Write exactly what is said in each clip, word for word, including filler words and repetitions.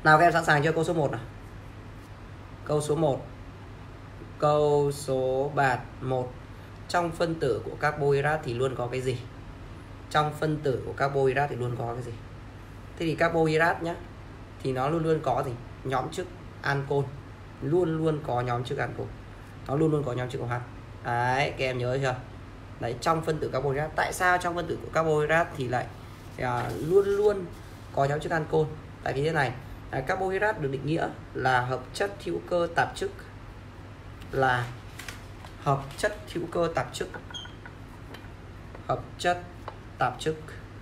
Nào các em sẵn sàng chưa? Câu số một nào. Câu số một. Câu số bạt một. Trong phân tử của carbohydrate thì luôn có cái gì? Trong phân tử của carbohydrate thì luôn có cái gì? Thế thì carbohydrate nhá, thì nó luôn luôn có gì? Nhóm chức ancol. Luôn luôn có nhóm chức ancol. Nó luôn luôn có nhóm chức OH. Đấy, các em nhớ chưa? Đấy, trong phân tử carbohydrate. Tại sao trong phân tử của carbohydrate thì lại à, luôn luôn có nhóm chức ancol? Tại vì thế này, à, carbohydrate được định nghĩa là hợp chất hữu cơ tạp chức, là hợp chất hữu cơ tạp chức, hợp chất tạp chức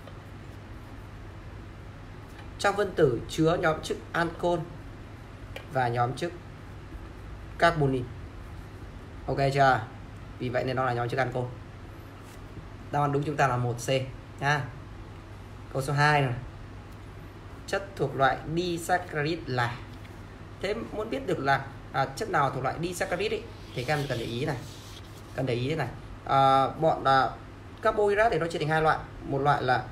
trong phân tử chứa nhóm chức ancol và nhóm chức carbonyl. Ok chưa? Vì vậy nên nó là nhóm chức ancol. Đáp án đúng chúng ta là một C nha. Câu số hai này. Chất thuộc loại disaccharide là. Thế muốn biết được là à, chất nào thuộc loại disaccharide ấy, thì các em cần để ý này. Cần để ý thế này. À, bọn à, carbohydrate thì nó chia thành hai loại. Một loại là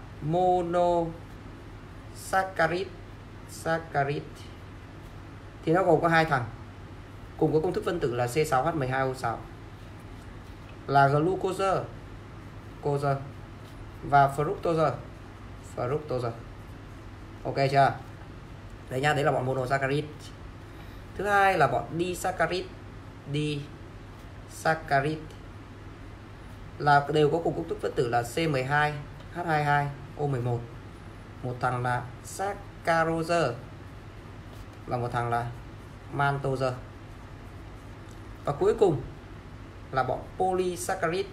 monosaccharide, saccharide thì nó gồm có hai thằng, cùng có công thức phân tử là C sáu H mười hai O sáu, là glucose, glucose và fructose, fructose. Ok chưa? Đấy nha, đấy là bọn monosaccharide. Thứ hai là bọn disaccharide, disaccharide là đều có cùng công thức phân tử là C mười hai H hai mươi hai O mười một. Một thằng là saccharose và một thằng là maltose. Và cuối cùng là bọn polysaccharide,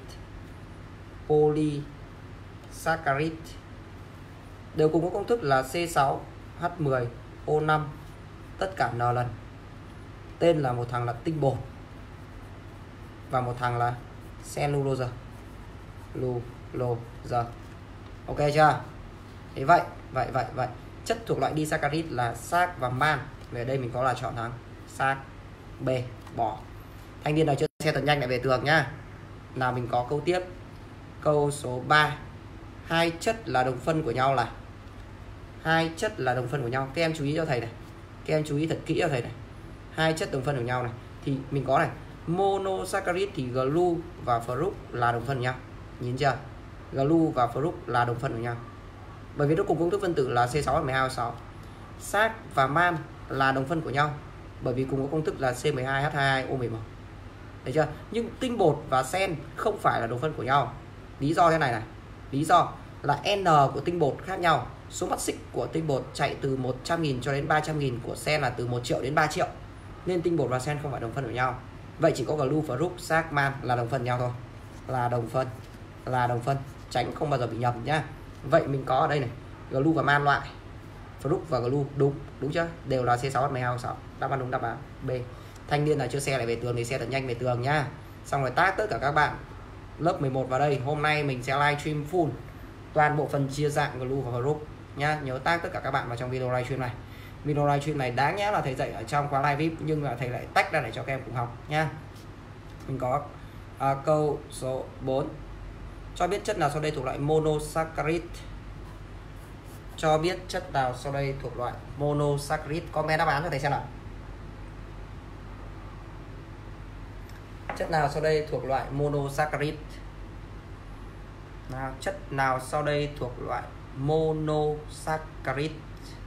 polysaccharide đều cùng có công thức là C sáu H mười O năm, tất cả n lần. Tên là một thằng là tinh bột và một thằng là cellulose, cellulose. Ok chưa? Thế vậy, vậy vậy vậy. Chất thuộc loại disaccharide là sác và man. Về đây mình có là chọn thằng sác. B, bỏ. Thanh niên nào chưa xe thật nhanh lại về tường nhá. Nào mình có câu tiếp. Câu số ba. Hai chất là đồng phân của nhau là. Hai chất là đồng phân của nhau. Các em chú ý cho thầy này. Các em chú ý thật kỹ cho thầy này. Hai chất đồng phân của nhau này thì mình có này, monosaccharide thì glu và fruc là đồng phân của nhau. Nhìn chưa? Glu và fruc là đồng phân của nhau. Bởi vì nó cùng công thức phân tử là C sáu H mười hai O sáu. Sác và man là đồng phân của nhau, bởi vì cùng có công thức là C mười hai H hai mươi hai O mười một. Thấy chưa? Nhưng tinh bột và sen không phải là đồng phân của nhau. Lý do thế này này. Lý do là N của tinh bột khác nhau. Số mắt xích của tinh bột chạy từ một trăm nghìn cho đến ba trăm nghìn, của sen là từ một triệu đến ba triệu. Nên tinh bột và sen không phải đồng phân của nhau. Vậy chỉ có glu, fruc, sác, man là đồng phân nhau thôi. Là đồng phân. Là đồng phân. Tránh không bao giờ bị nhầm nhá. Vậy mình có ở đây này, glu và man loại, fruc và glu đúng, đúng chưa? Đều là C sáu H mười hai O sáu. Đáp án đúng đáp án B. Thanh niên là chưa xe lại về tường thì xe thật nhanh về tường nhá. Xong rồi tag tất cả các bạn lớp mười một vào đây. Hôm nay mình sẽ livestream full toàn bộ phần chia dạng glu và fruc nhá. Nhớ tag tất cả các bạn vào trong video livestream này. Video livestream này đáng nhẽ là thầy dạy ở trong khóa live vê i pê, nhưng là thầy lại tách ra để cho các em cùng học nhá. Mình có à, câu số bốn. Cho biết chất nào sau đây thuộc loại monosaccharide. Cho biết chất nào sau đây thuộc loại monosaccharide. Comment đáp án cho thầy xem nào. Chất nào sau đây thuộc loại monosaccharide? Nào, chất nào sau đây thuộc loại monosaccharide?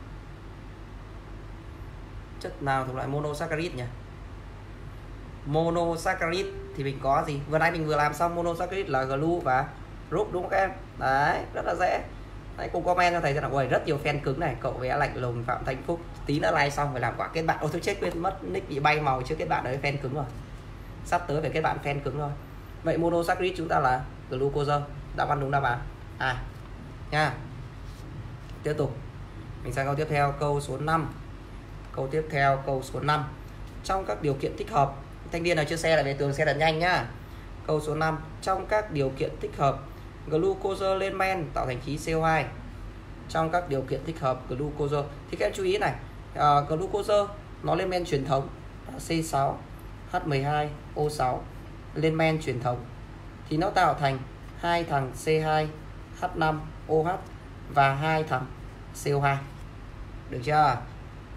Chất nào thuộc loại monosaccharide nhỉ? Monosaccharide thì mình có gì? Vừa nãy mình vừa làm xong, monosaccharide là glu và fruc đúng không các em? Đấy, rất là dễ. Đấy, cùng comment cho thầy cho nào. Ôi, rất nhiều fan cứng này, cậu vẽ lạnh lùng Phạm Thanh Phúc. Tí nữa like xong phải làm quả kết bạn. Ôi tôi chết, quên mất nick bị bay màu, chưa kết bạn với fan cứng rồi. Sắp tới phải kết bạn fan cứng rồi. Vậy monosaccharide chúng ta là glucose. Đáp án đúng đáp án à nha. Tiếp tục mình sang câu tiếp theo, câu số năm. Câu tiếp theo, câu số năm. Trong các điều kiện thích hợp, thanh niên nào chưa xe lại về tường xe thật nhanh nhá. Câu số năm. Trong các điều kiện thích hợp, glucose lên men tạo thành khí C O hai. Trong các điều kiện thích hợp glucose thì các em chú ý này, à, glucose nó lên men truyền thống C sáu H mười hai O sáu, lên men truyền thống thì nó tạo thành hai thằng C hai H năm O H và hai thằng C O hai. Được chưa?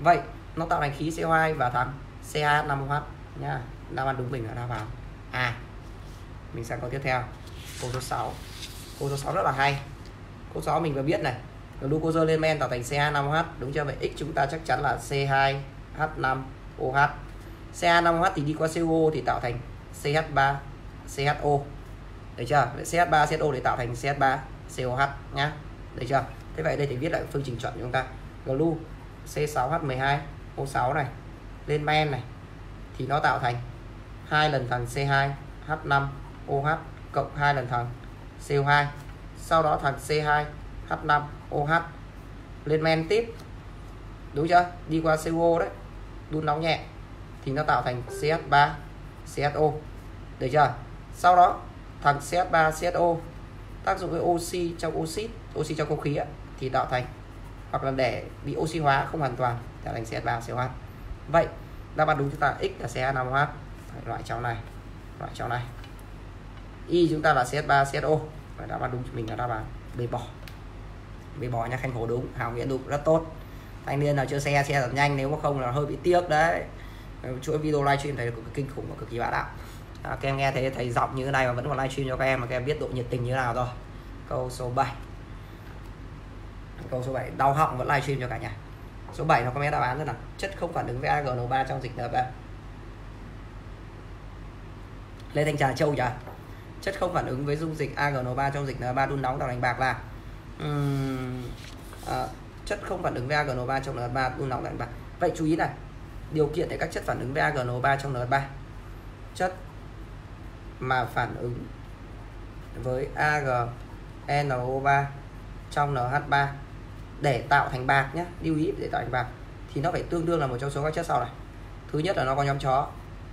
Vậy nó tạo thành khí xê o hai và thằng xê hai hát năm ô hát nha. Đáp án đúng mình là đáp án A. Mình sang câu tiếp theo, câu số sáu. Câu số sáu rất là hay. Câu sáu mình vừa biết này, glucose lên men tạo thành xê hai năm ô hát, đúng chưa? Vậy X chúng ta chắc chắn là xê hai hát năm ô hát. xê hai năm ô hát thì đi qua xê o thì tạo thành xê hát ba xê hát o. Được chưa? Vậy xê hát ba xê hát o để tạo thành xê hát ba xê o hát nhá. Được chưa? Thế vậy đây thì viết lại phương trình chuẩn của chúng ta. Glu xê sáu hát mười hai o sáu này lên men này thì nó tạo thành hai lần thằng xê hai hát năm ô hát cộng hai lần thằng xê o hai. Sau đó thằng xê hai hát năm ô hát lên men tiếp. Đúng chưa? Đi qua xê o đấy, đun nóng nhẹ thì nó tạo thành xê hát ba xê hát o. Được chưa? Sau đó thằng xê hát ba xê hát o tác dụng với oxy trong oxit, oxy trong không khí ấy, thì tạo thành, hoặc là để bị oxy hóa không hoàn toàn tạo thành xê hát ba xê o hát. Vậy đáp án đúng chúng ta X là xê hai năm ô hát, loại trong này, loại trong này. Y chúng ta là xê hát ba xê hát o. Và đáp án đúng của mình là đáp án B bỏ. B bỏ nha, Khanh Khổ đúng, Hào Nghĩa đúng, rất tốt. Thanh niên nào chưa xe xe thật nhanh, nếu mà không là hơi bị tiếc đấy. Chuỗi video livestream thầy cực kinh khủng và cực kỳ bá đạo. À, các em nghe thấy thầy giọng như thế này mà vẫn còn livestream cho các em, mà các em biết độ nhiệt tình như thế nào rồi. Câu số bảy. Câu số bảy, đau họng vẫn livestream cho cả nhà. Số bảy nó có mấy đáp án thế nào? Chất không phản ứng với a giê en o ba trong dịch en ba. Lê Thanh Trà Châu nhỉ? Chất không phản ứng với dung dịch a giê en o ba trong dịch en ba đun nóng tạo thành bạc là uhm, à, chất không phản ứng với a giê en o ba trong en ba đun nóng tạo thành bạc. Vậy chú ý này, điều kiện để các chất phản ứng với a giê en o ba trong en ba. Chất mà phản ứng với a giê en o ba trong en hát ba để tạo thành bạc nhé, lưu ý để tạo thành bạc thì nó phải tương đương là một trong số các chất sau này. Thứ nhất là nó có nhóm chó.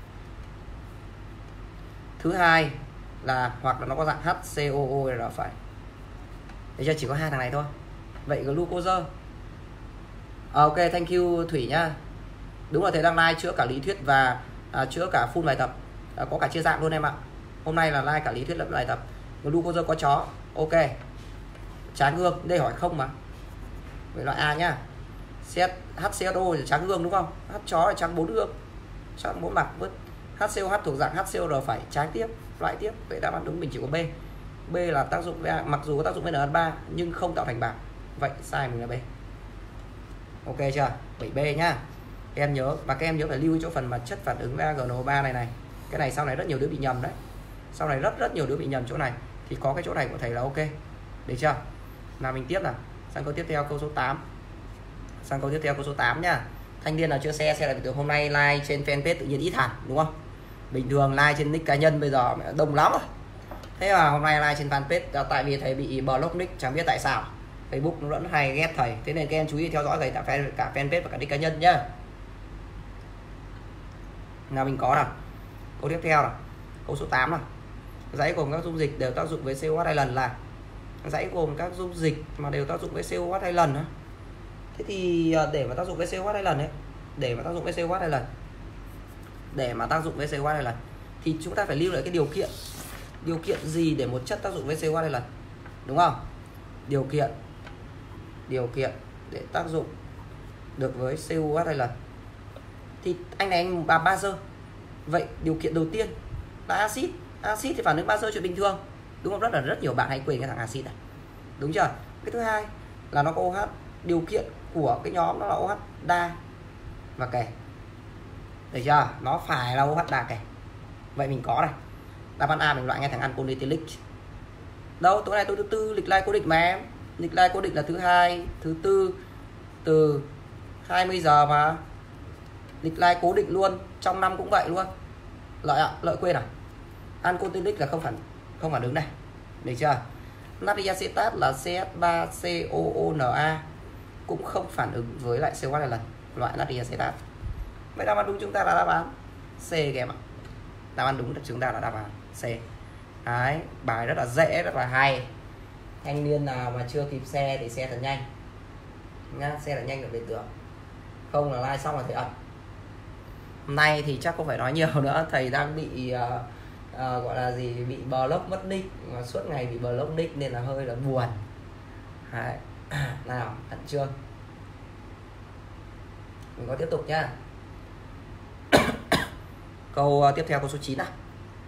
Thứ hai là hoặc là nó có dạng hát xê o o R phải. Để cho chỉ có hai thằng này thôi. Vậy glucose. Ok, thank you Thủy nhá. Đúng là thầy đang like chữa cả lý thuyết và à, chữa cả full bài tập. À, có cả chia dạng luôn em ạ. Hôm nay là like cả lý thuyết lẫn bài tập. Glucose có chó. Ok. Tráng gương, đây hỏi không mà. Vậy loại A nhá. hát xê o là tráng gương đúng không? H chó là tráng bốn gương. Tráng bốn mặt vứt. hát xê o hát thuộc dạng hát xê o R phải, tráng tiếp, loại tiếp. Vậy đáp án đúng mình chỉ có B. B là tác dụng với A, mặc dù có tác dụng với en hát ba nhưng không tạo thành bạc. Vậy sai mình là B. Ok chưa? bảy B nhá. Các em nhớ, và các em nhớ phải lưu ý chỗ phần mà chất phản ứng với a giê en o ba này này. Cái này sau này rất nhiều đứa bị nhầm đấy. Sau này rất rất nhiều đứa bị nhầm chỗ này. Thì có cái chỗ này của thầy là ok. Được chưa? Nào mình tiếp nào. Sang câu tiếp theo, câu số tám. Sang câu tiếp theo câu số tám nhá. Thanh niên nào chưa share, share là bình thường hôm nay like trên fanpage tự nhiên ít hẳn đúng không? Bình thường like trên nick cá nhân bây giờ đông lắm rồi. Thế mà hôm nay like trên fanpage tại vì thầy bị block nick, chẳng biết tại sao. Facebook nó vẫn hay ghét thầy. Thế nên các em chú ý theo dõi thầy cả, fan, cả fanpage và cả nick cá nhân nhá. Nào mình có nào. Câu tiếp theo nào. Câu số tám nào. Dãy gồm các dung dịch đều tác dụng với xê o hát hai lần là dãy gồm các dung dịch mà đều tác dụng với xê o hát hai lần á. Thế thì để mà tác dụng với xê o hát hai lần ấy, để mà tác dụng với xê o hát hai lần, để mà tác dụng với xê o hát hai lần thì chúng ta phải lưu lại cái điều kiện. Điều kiện gì để một chất tác dụng với xê o hát hai lần? Đúng không? Điều kiện điều kiện để tác dụng được với xê o hát hai lần. Thì anh này anh là bazơ. Vậy điều kiện đầu tiên là axit. Axit thì phản ứng bazơ chuyện bình thường. Đúng không? Rất là rất nhiều bạn hay quên cái thằng axit này. Đúng chưa? Cái thứ hai là nó có OH. Điều kiện của cái nhóm nó là OH đa và kể. Được chưa? Nó phải là OH đa kể. Vậy mình có này. Đáp án A mình loại ngay thằng ancol ethylic. Đâu, tối nay tối thứ tư lịch like cố định mà em. Lịch like cố định là thứ hai, thứ tư từ hai mươi giờ mà. Lịch like cố định luôn, trong năm cũng vậy luôn. Lợi ạ, lợi quên à? Ancol ethylic là không phản không phản ứng này. Được chưa? Natri acetat là xê hát ba xê o o en a cũng không phản ứng với lại xê o hát hai lần, loại natri acetat. Vậy đáp án đúng chúng ta là đáp án C các em ạ. Đáp án đúng chúng ta là đáp án C. Đấy, bài rất là dễ, rất là hay. Thanh niên nào mà chưa kịp xe thì xe thật nhanh nhá, xe thật nhanh được đến tưởng. Không là like xong là thầy ập. Hôm nay thì chắc không phải nói nhiều nữa, thầy đang bị uh, uh, gọi là gì, bị block mất nick, mà suốt ngày bị block nick nên là hơi là buồn. Đấy. Nào, ẩn chưa? Mình có tiếp tục nhá. Câu tiếp theo, câu số chín nào.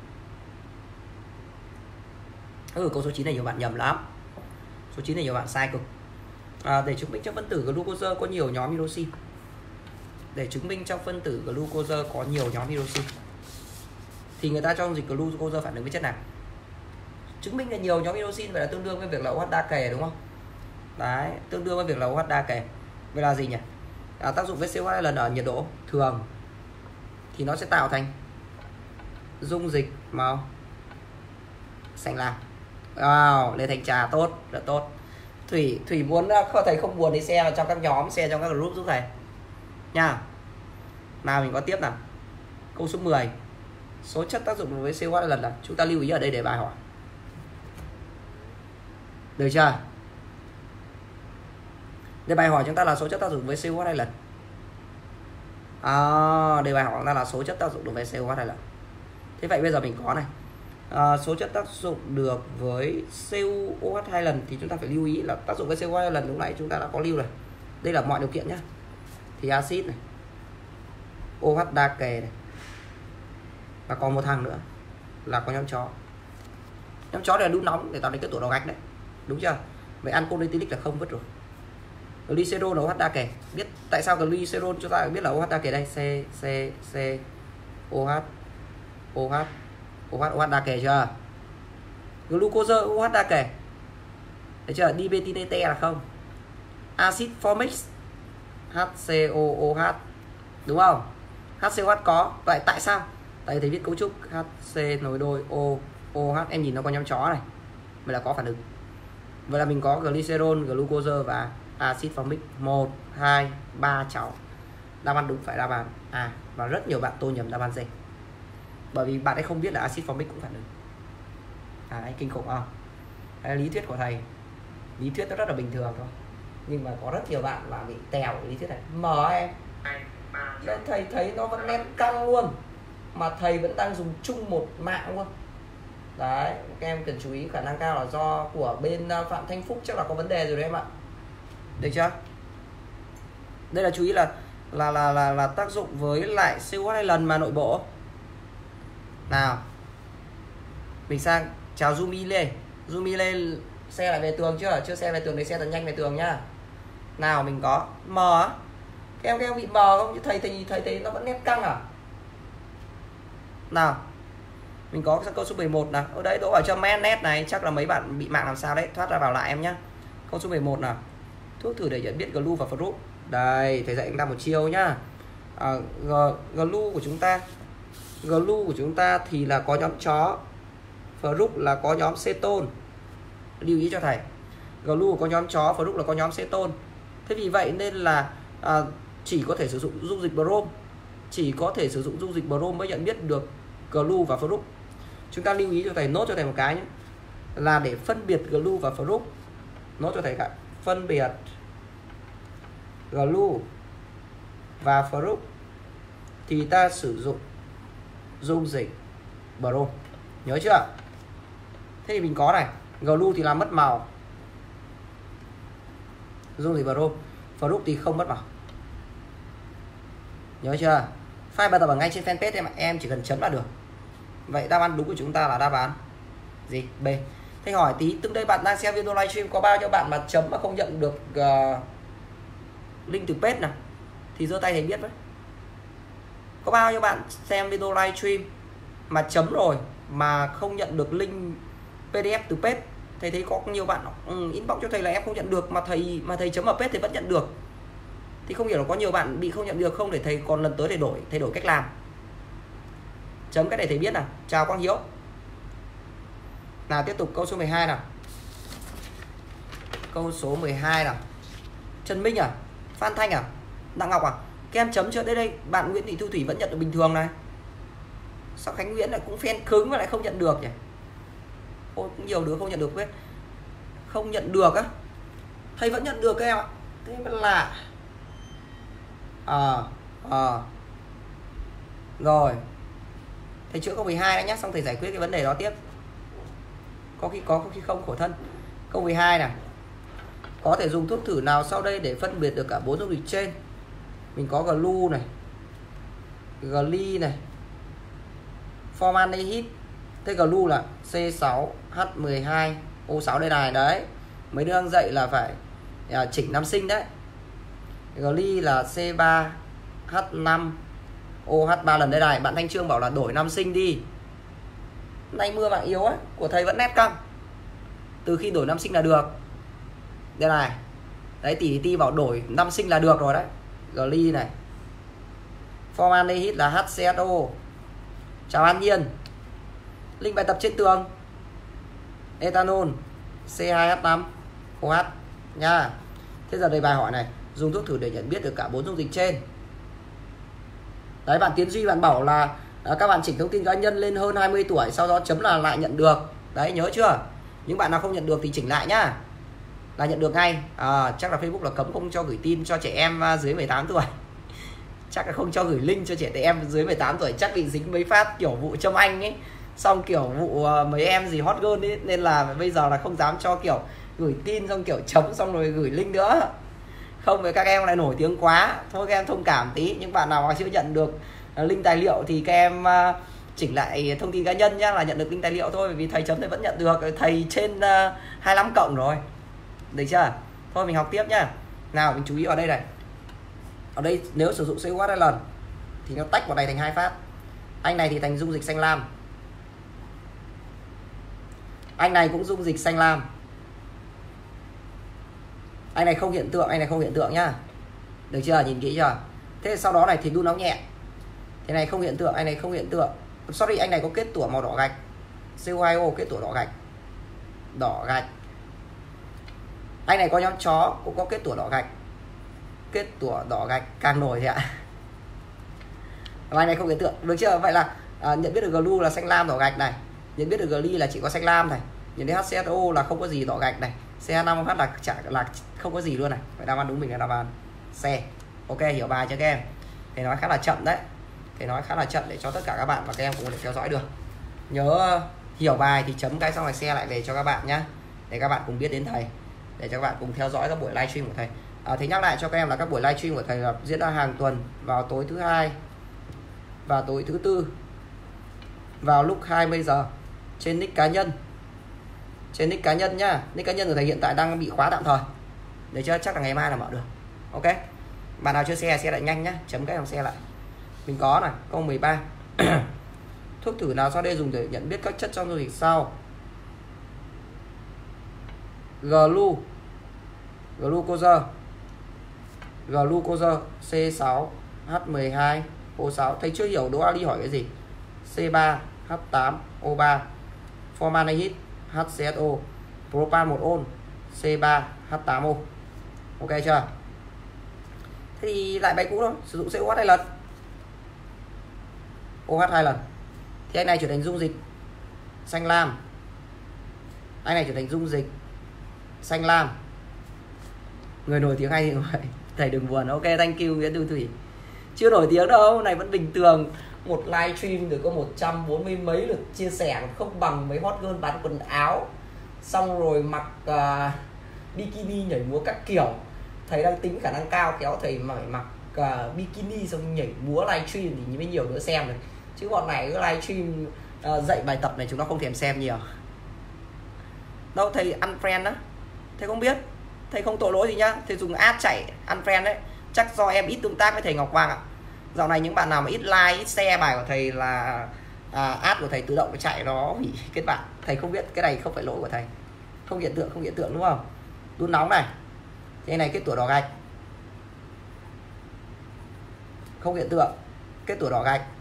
Ừ, câu số chín này nhiều bạn nhầm lắm. Số chín này nhiều bạn sai cực. À, để chứng minh trong phân tử glucose có nhiều nhóm hydroxy. Để chứng minh trong phân tử glucose có nhiều nhóm hydroxy thì người ta cho dịch glucose phản ứng với chất nào? Chứng minh là nhiều nhóm hydroxy vậy là tương đương với việc là OH đa kề đúng không? Đấy, tương đương với việc là OH đa kề. Vậy là gì nhỉ? À, tác dụng với xê o hai lần ở nhiệt độ thường thì nó sẽ tạo thành dung dịch màu xanh lam. Wow, lên thành trà tốt, rất tốt. Thủy Thủy muốn thầy không buồn thì xe vào trong các nhóm, xe trong các group giúp thầy nha. Nào mình có tiếp nào. Câu số mười. Số chất tác dụng với xê o hai lần là, chúng ta lưu ý ở đây để bài hỏi. Được chưa? Đề bài hỏi chúng ta là số chất tác dụng với xê o hai lần. À, đề bài hỏi chúng ta là số chất tác dụng với xê o hai lần. Thế vậy bây giờ mình có này. À, số chất tác dụng được với xê o hai lần thì chúng ta phải lưu ý là tác dụng với xê o hai lần lúc nãy chúng ta đã có lưu rồi. Đây là mọi điều kiện nhá. Thì axit này, OH đa kề này. Và còn một thằng nữa là có nhóm chó. Nhóm chó này là đun nóng để tạo nên cái tổ đầu gạch đấy. Đúng chưa? Vậy ancol ethylic là không vứt rồi. Glycerol là OH đa kề. Biết tại sao glycerol chúng ta biết là OH đa kề đây? C C C OH OH OH OH đa kề chưa? Glucose OH đa kề. Thấy chưa? Dimethyl là không. Acid formic HCOOH đúng không? hát xê ô hát có. Vậy tại sao? Tại thầy viết cấu trúc HC nối đôi O OH, em nhìn nó có nhóm chó này. Vậy là có phản ứng. Vậy là mình có glycerol, glucose và acid formic. Một, hai, ba cháu. Đáp án đúng phải đáp án A. Và rất nhiều bạn tô nhầm đáp án D. Bởi vì bạn ấy không biết là acid formic cũng phản ứng. Đấy, kinh khủng không? Đấy, lý thuyết của thầy. Lý thuyết nó rất là bình thường thôi. Nhưng mà có rất nhiều bạn là bị tèo lý thuyết này. Mở em. Đấy, thầy thấy nó vẫn nét căng luôn. Mà thầy vẫn đang dùng chung một mạng luôn. Đấy, các em cần chú ý, khả năng cao là do của bên Phạm Thanh Phúc chắc là có vấn đề rồi đấy em ạ. Được chưa? Đây là chú ý là là là là, là tác dụng với lại xê o hai lần mà nội bộ. Nào. Mình sang chào Zumi Lê. Zumi Lê xe lại về tường chưa? Chưa xe về tường thì xe thật nhanh về tường nhá. Nào mình có M á. Các em các em bị mờ không? Chứ thầy thì thầy thấy nó vẫn nét căng à? Nào. Mình có câu số mười một nào. Ở đấy đỗ ở cho men net này, chắc là mấy bạn bị mạng làm sao đấy, thoát ra vào lại em nhá. Câu số mười một nào. Thuốc thử để nhận biết glu và fruit. Đây, thầy dạy chúng ta một chiêu nhá. À, glu của chúng ta, glu của chúng ta thì là có nhóm chó, fruit là có nhóm ceton. Lưu ý cho thầy. Glu có nhóm chó, fruit là có nhóm ceton. Thế vì vậy nên là à, chỉ có thể sử dụng dung dịch brom, chỉ có thể sử dụng dung dịch brom mới nhận biết được glu và fruit. Chúng ta lưu ý cho thầy, nốt cho thầy một cái nhé, là để phân biệt glu và fruit. Nốt cho thầy cả, phân biệt glu và fruit thì ta sử dụng dung dịch brom. Nhớ chưa? Thế thì mình có này, glu thì làm mất màu, dung dịch brom, fruit thì không mất màu. Nhớ chưa? File bài tập ở ngay trên fanpage em ạ, em chỉ cần chấm là được. Vậy đáp án đúng của chúng ta là đáp án gì? B. Thế hỏi tí, từng đây bạn đang xem video livestream có bao nhiêu bạn mà chấm mà không nhận được uh, link từ page nào? Thì giơ tay thầy biết với. Có bao nhiêu bạn xem video livestream mà chấm rồi mà không nhận được link pê đê ép từ page? Thầy thấy có nhiều bạn um, inbox cho thầy là em không nhận được, mà thầy mà thầy chấm ở page thì vẫn nhận được. Thì không hiểu là có nhiều bạn bị không nhận được không, để thầy còn lần tới để đổi thay đổi cách làm. Chấm cái này thầy biết nào. Chào Quang Hiếu. Nào tiếp tục câu số mười hai nào. Câu số mười hai nào. Trần Minh à? Phan Thanh à? Đặng Ngọc à? Các em chấm chưa? Đây đây, bạn Nguyễn Thị Thu Thủy vẫn nhận được bình thường này. Sao Khánh Nguyễn lại cũng phen cứng mà lại không nhận được nhỉ? Ôi, cũng nhiều đứa không nhận được biết. Không nhận được á. Thầy vẫn nhận được các em ạ. Thế mới lạ. Ờ à, à. Rồi. Thầy chữa câu mười hai đã nhé, xong thầy giải quyết cái vấn đề đó tiếp. Có khi có, có khi không, khổ thân. Câu mười hai này. Có thể dùng thuốc thử nào sau đây để phân biệt được cả bốn dung dịch trên? Mình mình có Glue này, Gly này, formaldehyde. Thế Glue là C sáu H mười hai O sáu đây này. Đấy, mấy đứa đang dạy là phải à, chỉnh năm sinh đấy. Gly là C ba H năm O H ba lần đây này. Bạn Thanh Trương bảo là đổi năm sinh đi. Nay mưa mạng yếu á, của thầy vẫn nét căng. Từ khi đổi năm sinh là được. Đây này. Đấy, tỷ ti bảo đổi năm sinh là được rồi đấy. Gly này. Formaldehyde là H C S O. Chào An Nhiên. Link bài tập trên tường. Ethanol C hai H năm O H nha. Thế giờ đây bài hỏi này, dùng thuốc thử để nhận biết được cả bốn dung dịch trên. Đấy, bạn Tiến Duy bạn bảo là à, các bạn chỉnh thông tin cá nhân lên hơn hai mươi tuổi, sau đó chấm là lại nhận được. Đấy, nhớ chưa? Những bạn nào không nhận được thì chỉnh lại nhá, là nhận được ngay. À, chắc là Facebook là cấm không cho gửi tin cho trẻ em dưới mười tám tuổi. Chắc là không cho gửi link cho trẻ em dưới mười tám tuổi, chắc bị dính mấy phát kiểu vụ Trâm Anh ấy, xong kiểu vụ mấy em gì hot girl ấy, nên là bây giờ là không dám cho kiểu gửi tin xong kiểu chấm xong rồi gửi link nữa. Không với các em lại nổi tiếng quá. Thôi các em thông cảm tí. Những bạn nào mà chưa nhận được link tài liệu thì các em chỉnh lại thông tin cá nhân nhá, là nhận được link tài liệu thôi. Vì thầy chấm thầy vẫn nhận được. Thầy trên hai mươi lăm cộng rồi. Được chưa? Thôi mình học tiếp nhá. Nào mình chú ý vào đây này. Ở đây nếu sử dụng C O H hai lần thì nó tách vào này thành hai phát. Anh này thì thành dung dịch xanh lam, anh này cũng dung dịch xanh lam. Anh này không hiện tượng, anh này không hiện tượng nhá. Được chưa? Nhìn kỹ chưa? Thế sau đó này thì đun nóng nhẹ. Thế này không hiện tượng, anh này không hiện tượng. Sorry, anh này có kết tủa màu đỏ gạch. C O hai O kết tủa đỏ gạch. Đỏ gạch. Anh này có nhóm chó cũng có kết tủa đỏ gạch. Kết tủa đỏ gạch càng nổi thì ạ. Anh này không hiện tượng. Được chưa? Vậy là à, nhận biết được Glue là xanh lam đỏ gạch này. Nhận biết được Gly là chỉ có xanh lam này. Nhận biết H C S O là không có gì đỏ gạch này. C hai năm H là chả là không có gì luôn này. Vậy đáp án đúng mình là đáp án C. Ok, hiểu bài chưa các em? Thầy nói khá là chậm đấy. Thầy nói khá là chậm để cho tất cả các bạn và các em cũng có thể theo dõi được. Nhớ hiểu bài thì chấm cái xong rồi share lại về cho các bạn nhá. Để các bạn cùng biết đến thầy. Để cho các bạn cùng theo dõi các buổi livestream của thầy. À, thầy nhắc lại cho các em là các buổi livestream của thầy là diễn ra hàng tuần vào tối thứ hai và tối thứ tư vào lúc hai mươi giờ trên nick cá nhân. Trên nick cá nhân nhá. Nick cá nhân của thầy hiện tại đang bị khóa tạm thời. Để cho chắc là ngày mai là mở được. Ok. Bạn nào chưa share share lại nhanh nhá, chấm cái dòng share lại. Mình có này, câu mười ba. Thuốc thử nào sau đây dùng để nhận biết các chất trong dung dịch sau? Glue, glucose, glucose C sáu H mười hai O sáu. Thầy chưa hiểu Đỗ Ali hỏi cái gì? C ba H tám O ba, formaldehyde H C S O, propan một ôn C ba H tám O. Ok chưa? Thế thì lại bài cũ thôi, sử dụng C O H hai lần, O H hai lần. Thì anh này trở thành dung dịch xanh lam. Anh này trở thành dung dịch xanh lam. Người nổi tiếng hay thì vậy. Thầy đừng buồn. Ok, thank you Nguyễn Tư Thủy. Chưa nổi tiếng đâu, này vẫn bình thường. Một livestream được có một trăm bốn mươi mấy lượt chia sẻ, không bằng mấy hot girl bán quần áo xong rồi mặc uh, bikini nhảy múa các kiểu. Thầy đang tính khả năng cao kéo thầy mà phải mặc uh, bikini xong nhảy múa livestream thì mới nhiều đứa xem được. Chứ bọn này cái livestream uh, dạy bài tập này chúng nó không thèm xem nhiều. Đâu, thầy unfriend đó. Thầy không biết. Thầy không tội lỗi gì nhá. Thầy dùng ad chạy unfriend đấy. Chắc do em ít tương tác với thầy Ngọc Quang ạ. Dạo này những bạn nào mà ít like, ít share bài của thầy là à, ad của thầy tự động nó chạy nó hủy kết bạn. Thầy không biết, cái này không phải lỗi của thầy. Không hiện tượng, không hiện tượng đúng không? Đun nóng này. Cái này kết tủa đỏ gạch. Không hiện tượng. Kết tủa đỏ gạch.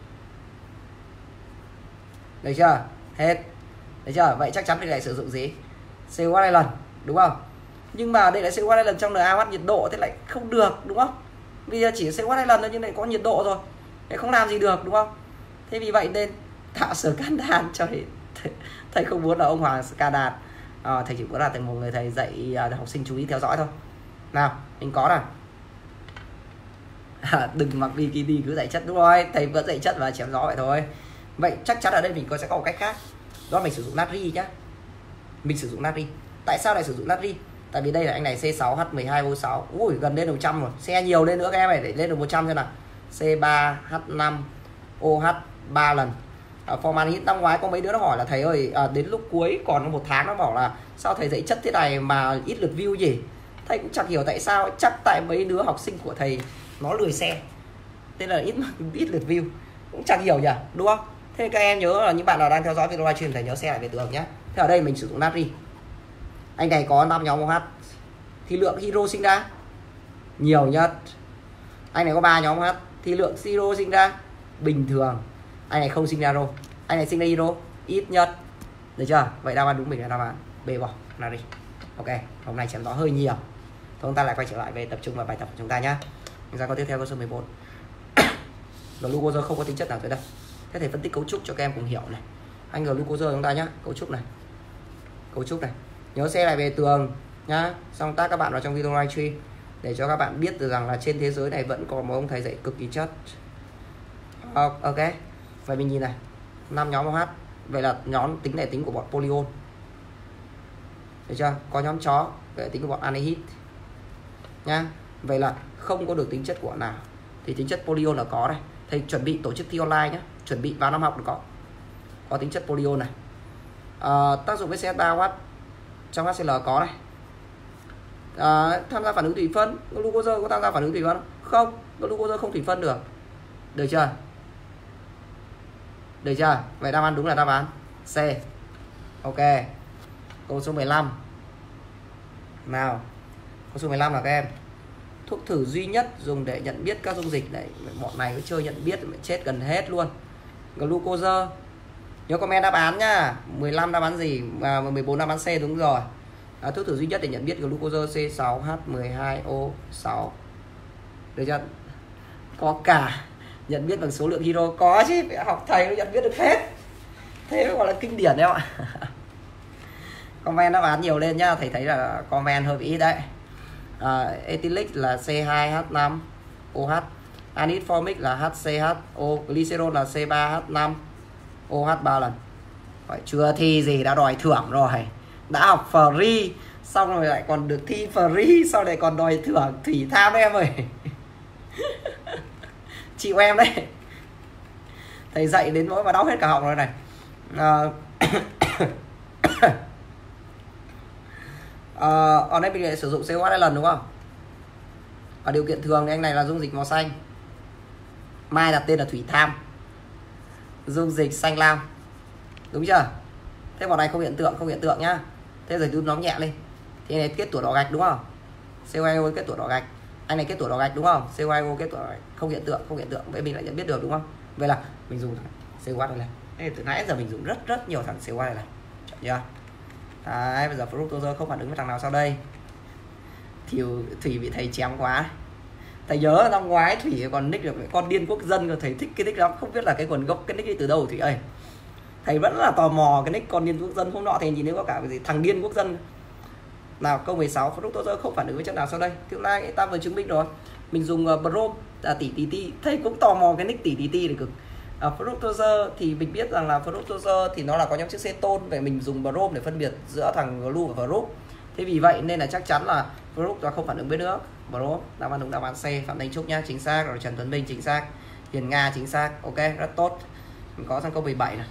Được chưa? Hết. Được chưa? Vậy chắc chắn thì lại sử dụng gì? C O H hai lần, đúng không? Nhưng mà đây là C O H hai lần trong N A O H nhiệt độ thì lại không được, đúng không? Bây giờ chỉ C O H hai lần thôi nhưng lại có nhiệt độ rồi. Thế không làm gì được, đúng không? Thế vì vậy nên tạo scandal cho thầy. Thầy không muốn là ông Hoàng scandal. À, thầy chỉ muốn là thành một người thầy dạy uh, học sinh chú ý theo dõi thôi. Nào, mình có nào. À, đừng mặc bikini cứ dạy chất, đúng rồi. Thầy vẫn dạy chất và chém gió vậy thôi. Vậy chắc chắn ở đây mình có sẽ có một cách khác. Đó là mình sử dụng natri nhá. Mình sử dụng natri. Tại sao lại sử dụng natri? Tại vì đây là anh này C sáu H mười hai O sáu. Ui gần lên được một trăm rồi. Xe nhiều lên nữa các em này để lên được một trăm xem nào. C ba H năm O H ba lần. À, format hit năm ngoái có mấy đứa nó hỏi là thầy ơi à, đến lúc cuối còn một tháng nó bảo là sao thầy dạy chất thế này mà ít lượt view gì. Thầy cũng chẳng hiểu tại sao, chắc tại mấy đứa học sinh của thầy nó lười xe. Thế là ít ít lượt view. Cũng chẳng hiểu nhỉ, đúng không? Thế các em nhớ là những bạn nào đang theo dõi video livestream thầy nhớ xe lại về tường nhé. Thế ở đây mình sử dụng natri. Anh này có năm nhóm O H thì lượng hydro sinh ra nhiều nhất. Anh này có ba nhóm O H thì lượng hydro sinh ra bình thường. Anh này không sinh ra rho, anh này sinh ra hydro ít nhất. Được chưa? Vậy đáp án đúng mình là đáp án B bỏ natri. Ok, hôm nay chém rõ hơi nhiều. Thôi chúng ta lại quay trở lại về tập trung vào bài tập của chúng ta nhé. Chúng ta có tiếp theo câu số mười bốn. Glucose không có tính chất nào tới đây. Thế thể phân tích cấu trúc cho các em cùng hiểu này. Anh glucose chúng ta nhá, cấu trúc này. Cấu trúc này. Nhớ xe lại về tường nhá. Xong tác các bạn vào trong video livestream để cho các bạn biết được rằng là trên thế giới này vẫn có một ông thầy dạy cực kỳ chất. Ok. Vậy mình nhìn này, năm nhóm O H. Vậy là nhóm tính này tính của bọn polyol. Được chưa? Có nhóm chó, vậy tính của bọn anhydride nhá. Vậy là không có được tính chất của nào thì tính chất polyol là có đây. Thầy chuẩn bị tổ chức thi online nhé, chuẩn bị vào năm học được có có tính chất polyol này. À, tác dụng với C H ba O H trong H C L có này. À, tham gia phản ứng thủy phân, glucose có tham gia phản ứng thủy phân không? Glucose không thủy phân được. Được chưa? Được chưa? Vậy đáp án đúng là đáp án C. Ok. Câu số mười lăm. Nào. Câu số mười lăm là các em. Thuốc thử duy nhất dùng để nhận biết các dung dịch này, bọn này cứ chơi nhận biết thì chết gần hết luôn. Glucose. Nhớ comment đáp án nhá. mười lăm đáp án gì? À, mười bốn đáp án C đúng rồi. À, thuốc thử duy nhất để nhận biết glucose C sáu H mười hai O sáu. Được chưa? Có cả nhận biết bằng số lượng hydro, có chứ, phải học thầy mới nhận biết được hết. Thế mới gọi là kinh điển đấy ạ. Comment đáp án nhiều lên nhá, thầy thấy là comment hơi bị ít đấy. Uh, ethylic là C hai H năm O H, anhydride formic là H C H O, glycerol là C ba H năm O H ba lần. Phải chưa thi gì đã đòi thưởng rồi. Đã học free xong rồi lại còn được thi free, sau này còn đòi thưởng, thủy tham em ơi. Chịu em đấy. Thầy dạy đến nỗi mà đau hết cả họng rồi này. Uh, Uh, ở đây mình lại sử dụng C O H hai lần đúng không? Ở điều kiện thường thì anh này là dung dịch màu xanh. Mai đặt tên là thủy tham. Dung dịch xanh lam. Đúng chưa? Thế bọn này không hiện tượng, không hiện tượng nhá. Thế rồi đun nóng nhẹ lên. Thì này kết tủa đỏ gạch đúng không? C O hai O kết tủa đỏ gạch. Anh này kết tủa đỏ gạch đúng không? C O hai O kết tủa đỏ gạch. Không hiện tượng, không hiện tượng. Vậy mình lại nhận biết được đúng không? Vậy là mình dùng C O H hai lần. Đây, từ nãy giờ mình dùng rất rất nhiều thằng C O H hai lần. Chọn chưa? Đấy, bây giờ fructose không phản ứng với thằng nào sau đây. Thì Thủy bị thầy chém quá. Thầy nhớ năm ngoái Thủy còn nick được con điên quốc dân, rồi thầy thích cái nick đó, không biết là cái nguồn gốc cái nick ấy từ đâu Thủy ơi. Thầy vẫn là tò mò cái nick con điên quốc dân. Hôm nọ thầy nhìn thấy có cả cái gì thằng điên quốc dân. Nào câu mười sáu, fructose không phản ứng với chất nào sau đây. Thì hôm nay ta vừa chứng minh rồi. Mình dùng uh, brom à, tỷ tỷ ti. Thầy cũng tò mò cái nick tỷ tỷ ti này cực. À, fructose thì mình biết rằng là fructose thì nó là có nhóm chữ ceton, vậy mình dùng brom để phân biệt giữa thằng glu và fruct. Thế vì vậy nên là chắc chắn là fruct nó không phản ứng với nước. Brom đáp án đúng đáp án C. Phạm Thanh Trúc nhá, chính xác. Rồi Trần Tuấn Minh chính xác. Hiền Nga chính xác. Ok, rất tốt. Mình có sang câu mười bảy này.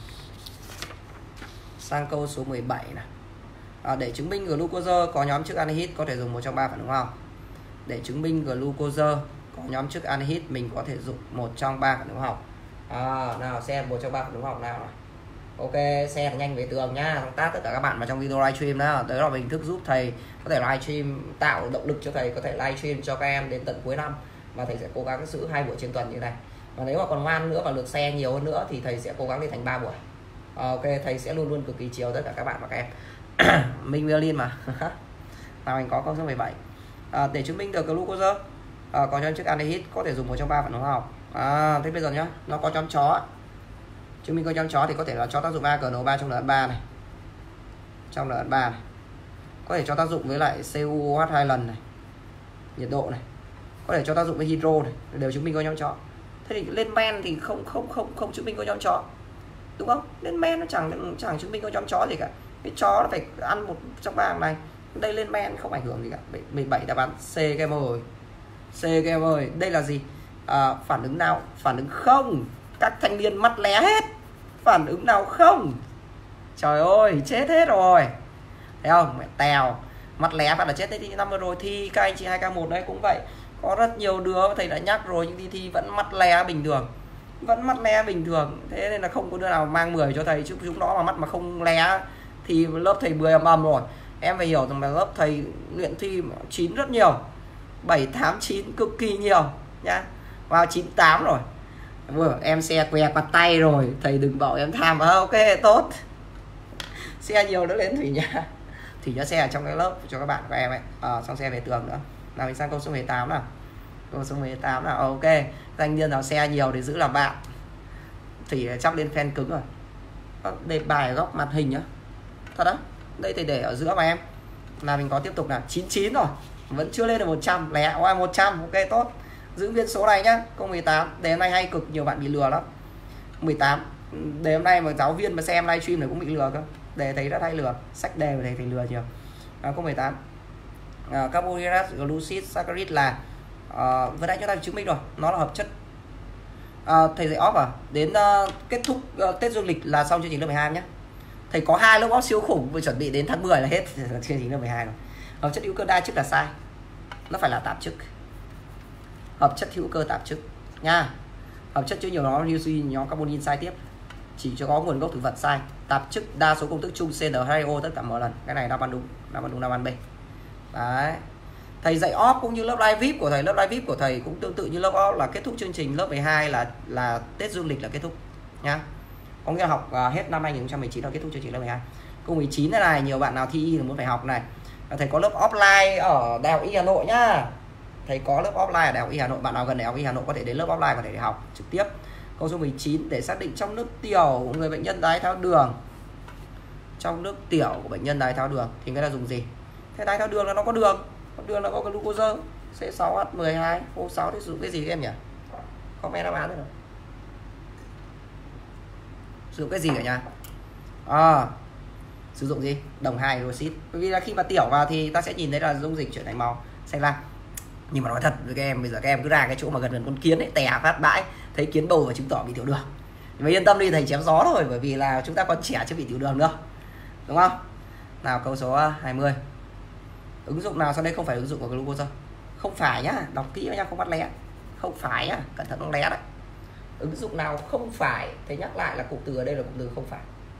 Sang câu số mười bảy này. À, để chứng minh glucose có nhóm chữ anhydride có thể dùng một trong ba phản ứng không? Để chứng minh glucose có nhóm chữ anhydride mình có thể dùng một trong ba phản ứng học. À, nào xem một trong ba phản ứng học nào này. Ok, xe nhanh về tường nhá. Thằng tác tất cả các bạn vào trong video livestream đó. Đấy là hình thức giúp thầy có thể livestream, tạo động lực cho thầy có thể livestream cho các em đến tận cuối năm. Và thầy sẽ cố gắng giữ hai buổi trên tuần như này. Và nếu mà còn ngoan nữa và lượt xe nhiều hơn nữa thì thầy sẽ cố gắng lên thành ba buổi. À, ok, thầy sẽ luôn luôn cực kỳ chiều tất cả các bạn và các em. Minh Violin mà. Nào anh có câu số mười bảy. À, để chứng minh được glucose à, có nhóm chữ anhydride có thể dùng một trong ba phản ứng học. À, thế bây giờ nhá, nó có nhóm chó. Chứng minh có nhóm chó thì có thể là cho tác dụng a cờ en o ba trong N ba này. Trong N ba này. Có thể cho tác dụng với lại C U O H hai lần này. Nhiệt độ này. Có thể cho tác dụng với hydro này, đều chứng minh có nhóm chó. Thế thì lên men thì không không không không chứng minh có nhóm chó. Đúng không? Lên men nó chẳng chẳng chứng minh có nhóm chó gì cả. Cái chó nó phải ăn một trong ba hàng này Đây lên men không ảnh hưởng gì cả. mười bảy đáp án C các em ơi. C các em ơi. Đây là gì? À, phản ứng nào? Phản ứng không. Các thanh niên mắt lé hết. Phản ứng nào không? Trời ơi, chết hết rồi. Thấy không? Mẹ tèo. Mắt lé phát là chết. Thế thì năm vừa rồi thi các anh chị hai K một đấy cũng vậy. Có rất nhiều đứa thầy đã nhắc rồi, nhưng đi thi vẫn mắt lé bình thường. Vẫn mắt lé bình thường. Thế nên là không có đứa nào mang mười cho thầy. Chứ chúng nó mà mắt mà không lé thì lớp thầy mười ầm ầm rồi. Em phải hiểu rằng là lớp thầy luyện thi chín rất nhiều. Bảy, tám, chín cực kỳ nhiều nhá. Vào chín, tám rồi. Vừa em xe què mặt tay rồi. Thầy đừng bảo em tham. À, ok, tốt. Xe nhiều nữa lên Thủy nhá. Thủy nhá xe ở trong cái lớp cho các bạn của em ấy. À, xong xe về tường nữa. Nào mình sang câu số mười tám nào. Câu số mười tám nào. Ok. Thanh niên nào xe nhiều để giữ làm bạn. Thủy chắc lên fan cứng rồi. Đề bài ở góc màn hình nhá. Thật đó. Đây thầy để ở giữa mà em. Là mình có tiếp tục là chín chín rồi. Vẫn chưa lên được một trăm. Lẻ qua một trăm. Ok, tốt. Giữ viên số này nhá. Câu mười tám. Đề hôm nay hay cực, nhiều bạn bị lừa lắm. mười tám. Đề hôm nay mà giáo viên mà xem livestream này cũng bị lừa cơ. Đề thấy rất hay lừa. Sách đề mà thầy thầy lừa nhiều. À, câu mười tám. À, carbohydrate, glucid, saccharide là à, vừa nãy chúng ta chứng minh rồi. Nó là hợp chất. À, thầy dạy off à. Đến uh, kết thúc uh, Tết dương lịch là xong chương trình lớp mười hai nhé. Thầy có hai lớp off siêu khủng, vừa chuẩn bị đến tháng mười là hết chương trình lớp mười hai rồi. Hợp chất hữu cơ đa chức là sai. Nó phải là tạp chức. Hợp chất hữu cơ tạp chức nha. Hợp chất chứa nhiều nó như suy nhóm carbonin sai tiếp. Chỉ cho có nguồn gốc thực vật sai. Tạp chức đa số công thức chung C N hai O tất cả mọi lần. Cái này đáp án đúng, đáp án đúng, đáp án B. Đấy. Thầy dạy off cũng như lớp live vê i pê của thầy, lớp live vê i pê của thầy cũng tương tự như lớp off là kết thúc chương trình lớp mười hai là là Tết dương lịch là kết thúc nhá. Có nghĩa là học uh, hết năm hai nghìn không trăm mười chín là kết thúc chương trình lớp mười hai. Câu mười chín này, này nhiều bạn nào thi y là muốn phải học này. Thầy có lớp offline ở Đại học Y Hà Nội nhá. Thầy có lớp offline ở Đại học Y Hà Nội, bạn nào gần Đại học Y Hà Nội có thể đến lớp offline có thể để học trực tiếp. Câu số mười chín, để xác định trong nước tiểu của người bệnh nhân đái tháo đường. Trong nước tiểu của bệnh nhân đái tháo đường thì người ta dùng gì? Thế đái tháo đường là nó có đường, có đường là có glucose. C sáu H mười hai, O sáu thì sử dụng cái gì các em nhỉ? Comment đáp án nữa. Sử dụng cái gì cả nhà? À, sử dụng gì? Đồng hai hydroxit. Bởi vì là khi mà tiểu vào thì ta sẽ nhìn thấy là dung dịch chuyển thành màu xanh lam. Nhưng mà nói thật với các em, bây giờ các em cứ ra cái chỗ mà gần gần con kiến ấy, tè phát bãi, thấy kiến bầu và chứng tỏ bị tiểu đường. Nhưng mà yên tâm đi, thầy chém gió thôi, bởi vì là chúng ta còn trẻ chưa bị tiểu đường nữa. Đúng không? Nào câu số hai mươi. Ứng dụng nào sau đây không phải ứng dụng của glucose? Không phải nhá, đọc kỹ nhá, không bắt lé. Không phải nhá, cẩn thận nó lé đấy. Ứng dụng nào không phải? Thầy nhắc lại là cụm từ ở đây là cụm từ không phải.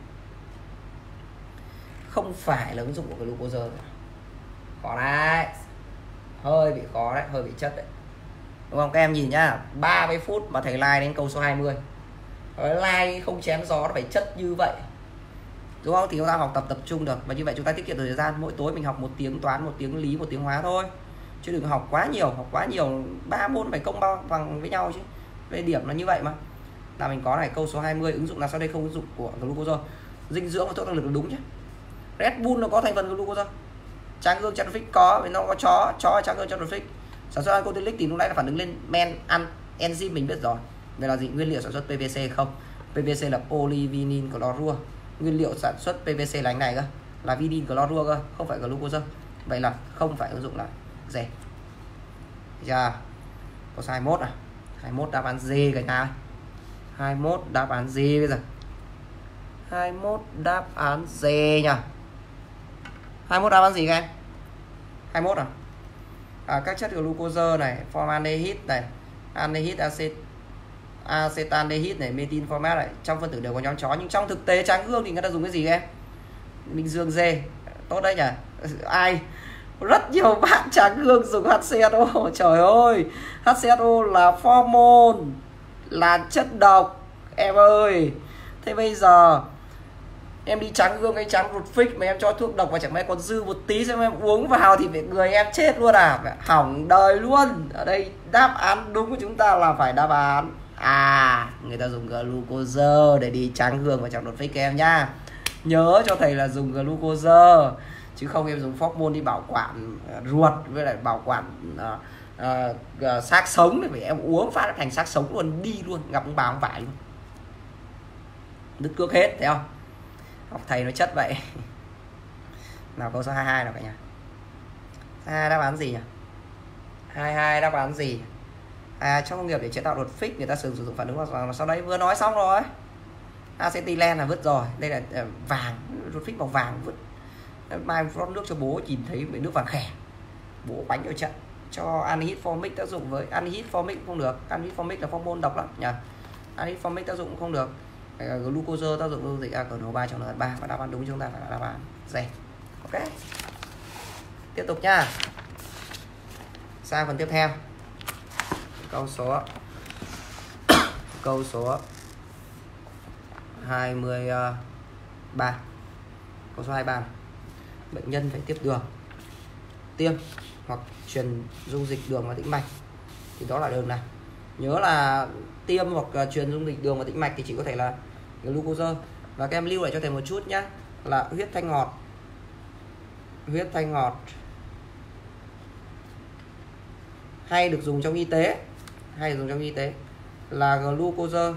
Không phải là ứng dụng của glucose. Khó đấy. Hơi bị khó đấy, hơi bị chất đấy. Đúng không? Các em nhìn nhá, ba mươi phút mà thầy like đến câu số hai mươi. Like không chém gió nó phải chất như vậy. Đúng không? Thì chúng ta học tập tập trung được. Và như vậy chúng ta tiết kiệm thời gian. Mỗi tối mình học một tiếng toán, một tiếng lý, một tiếng hóa thôi. Chứ đừng học quá nhiều. Học quá nhiều, ba môn phải công bao bằng với nhau chứ. Về điểm là như vậy mà. Là mình có này, câu số hai mươi. Ứng dụng nào sau đây không ứng dụng của glucose? Dinh dưỡng và thuốc tăng lực là đúng chứ. Red Bull nó có thành phần glucose. Tráng gương Chatrofic có, nó có chó, chó tráng gương Chatrofic. Sản xuất alcoholic thì lúc nãy là phản ứng lên men ăn enzyme mình biết rồi. Đây là gì? Nguyên liệu sản xuất pê vê xê không? pê vê xê là polyvinyl chlorua. Nguyên liệu sản xuất pê vê xê là anh này cơ, là vinyl chlorua cơ, không phải glucose. Vậy là không phải ứng dụng là D. Chưa? Câu số hai mươi mốt à? hai mươi mốt đáp án D cả nhà. hai mươi mốt đáp án D bây giờ. hai mươi mốt đáp án D nha. hai mươi mốt đáp án gì các em? hai mươi mốt à? À, các chất glucose này, formaldehyde này, aldehyde, acet acetaldehyde này, methyl format này, trong phân tử đều có nhóm chó, nhưng trong thực tế tráng gương thì người ta dùng cái gì em? Minh dương dê. Tốt đấy nhỉ. Ai? Rất nhiều bạn tráng gương dùng hát xê ét o. Trời ơi, hát xê ét o là hormone, là chất độc em ơi. Thế bây giờ em đi tráng gương hay tráng ruột phích mà em cho thuốc độc và chẳng may còn dư một tí xem em uống vào thì người em chết luôn à, hỏng đời luôn. Ở đây đáp án đúng của chúng ta là phải đáp án à, người ta dùng glucose để đi tráng gương và tráng ruột phích em nhá. Nhớ cho thầy là dùng glucose chứ không em dùng hormone đi bảo quản ruột với lại bảo quản uh, uh, uh, xác sống để em uống phát thành xác sống luôn, đi luôn, gặp ông bà ông vải luôn, đứt cước hết, thấy không? Học thầy nó chất vậy. Nào câu số hai mươi hai nào cả nhà. hai đáp án gì nhỉ? hai hai đáp án gì? À, trong công nghiệp để chế tạo đột phích người ta sử dụng phản ứng mà sau đấy vừa nói xong rồi. Acetylen là vứt rồi, đây là uh, vàng, đột phích màu vàng vứt. Mai rót nước cho bố nhìn thấy mấy nước vàng khẻ, bố bánh cho trận. Cho anhydride formic tác dụng với anhydride formic cũng không được, anhydride formic là hormone độc lắm nhỉ. Anhydride formic tác dụng cũng không được. Uh, glucose tác dụng dung dịch a cờ en o ba trong en ba, và đáp án đúng chúng ta phải là đáp án D. Ok. Tiếp tục nha. Sang phần tiếp theo. Câu số câu số hai mươi ba. Câu số hai mươi ba. Bệnh nhân phải tiếp đường, tiêm hoặc truyền dung dịch đường vào tĩnh mạch thì đó là đường nào? Nhớ là tiêm hoặc truyền dung dịch đường vào tĩnh mạch thì chỉ có thể là glucose. Và các em lưu lại cho thầy một chút nhé, là huyết thanh ngọt, huyết thanh ngọt hay được dùng trong y tế, hay được dùng trong y tế là glucose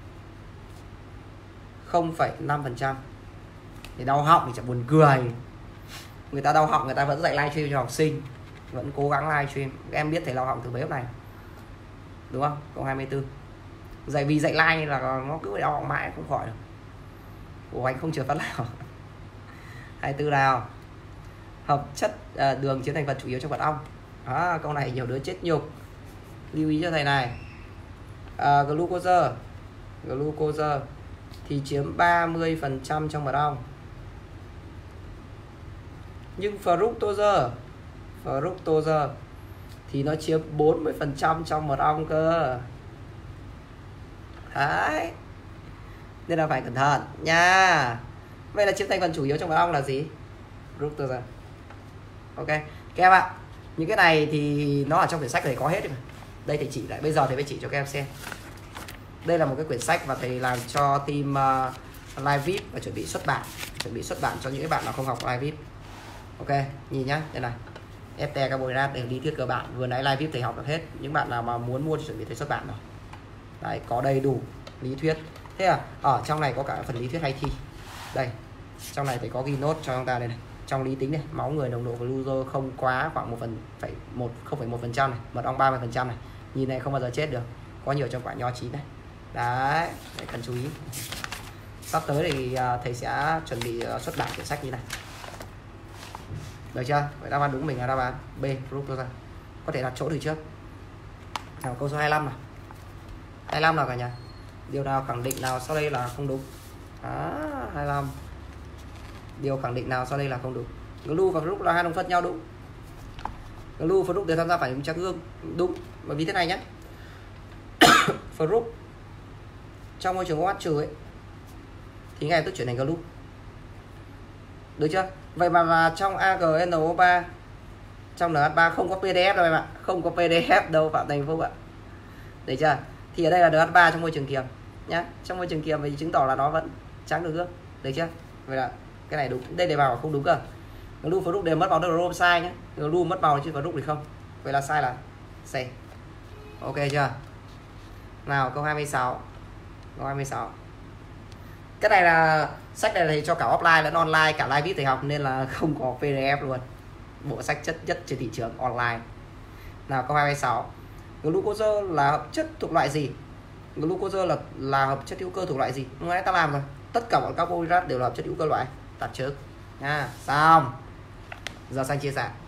không phẩy năm phần trăm. Thì đau họng thì chẳng buồn cười, người ta đau họng người ta vẫn dạy livestream cho học sinh, vẫn cố gắng livestream. Các em biết thầy đau họng từ mấy hôm này đúng không? Câu hai mươi tư. Dạy vì dạy live là nó cứ đau họng mãi không khỏi được. Ủa anh không chừa phát nào. hai mươi tư nào. Hợp chất à, đường chiếm thành phần chủ yếu trong mật ong. À, câu này nhiều đứa chết nhục. Lưu ý cho thầy này. À, glucose glucose thì chiếm ba mươi phần trăm trong mật ong. Nhưng fructose fructose thì nó chiếm bốn mươi phần trăm trong mật ong cơ. Đấy. Nên là phải cẩn thận nha. Vậy là chiếm thành phần chủ yếu trong mật ong là gì? Fructose. Ok. Các em ạ, những cái này thì nó ở trong quyển sách thầy có hết rồi. Đây thầy chỉ lại, bây giờ thầy phải chỉ cho các em xem. Đây là một cái quyển sách mà thầy làm cho team uh, live vê i pê và chuẩn bị xuất bản, chuẩn bị xuất bản cho những cái bạn nào không học live vê i pê. Ok, nhìn nhá, đây này. ép tê carbohydrate đều lý thuyết cơ bản, vừa nãy live vê i pê thầy học được hết. Những bạn nào mà muốn mua thì chuẩn bị thầy xuất bản rồi. Đấy, có đầy đủ lý thuyết. Thế à, ở trong này có cả phần lý thuyết hay thi. Đây, trong này thầy có ghi nốt cho chúng ta đây này. Trong lý tính này, máu người nồng độ glucose không quá khoảng một phần phẩy một không phẩy một phần trăm này, mật ong ba mươi phần trăm này. Nhìn này không bao giờ chết được. Có nhiều trong quả nho chín này. Đấy, đấy cần chú ý. Sắp tới thì thầy sẽ chuẩn bị xuất bản quyển sách như này. Được chưa? Vậy đáp án đúng mình là đáp án B, fructose. Có thể đặt chỗ từ trước. Nào, câu số hai mươi lăm nào. hai mươi lăm nào cả nhà. Điều nào khẳng định nào sau đây là không đúng? À, hai mươi lăm. Điều khẳng định nào sau đây là không đúng? Glu và fruct là hai đồng phân nhau đúng. Glu và fruct đều tham gia phản ứng trắng gương đúng. Bởi vì thế này nhé. Fruct trong môi trường OH trừ ấy thì ngay tức chuyển thành glu. Được chưa? Vậy mà, mà trong a giê en o ba, trong en hát ba không có pê đê ép đâu em ạ, không có pê đê ép đâu Phạm Thành Phúc ạ. Được chưa? Thì ở đây là en hát ba trong môi trường kiềm nhá. Trong môi trường kiềm thì chứng tỏ là nó vẫn trắng được gương. Được chưa? Vậy là cái này đúng, đây đề vào không đúng cơ. Glu fruct đều mất màu được rôm sai nhé. Glu mất màu chứ fruct thì không. Vậy là sai là C. Ok chưa? Nào, câu hai mươi sáu. Câu hai mươi sáu. Cái này là sách này là cho cả offline lẫn online, cả live viết thầy học nên là không có pê đê ép luôn. Bộ sách chất nhất trên thị trường online. Nào, câu hai mươi sáu. Glucose là hợp chất thuộc loại gì? Glucose là là hợp chất hữu cơ thuộc loại gì? Lúc nãy ta làm rồi. Tất cả mọi carbohydrate đều là hợp chất hữu cơ loại. Đặt trước. Nha, xong. Giờ sang chia dạng.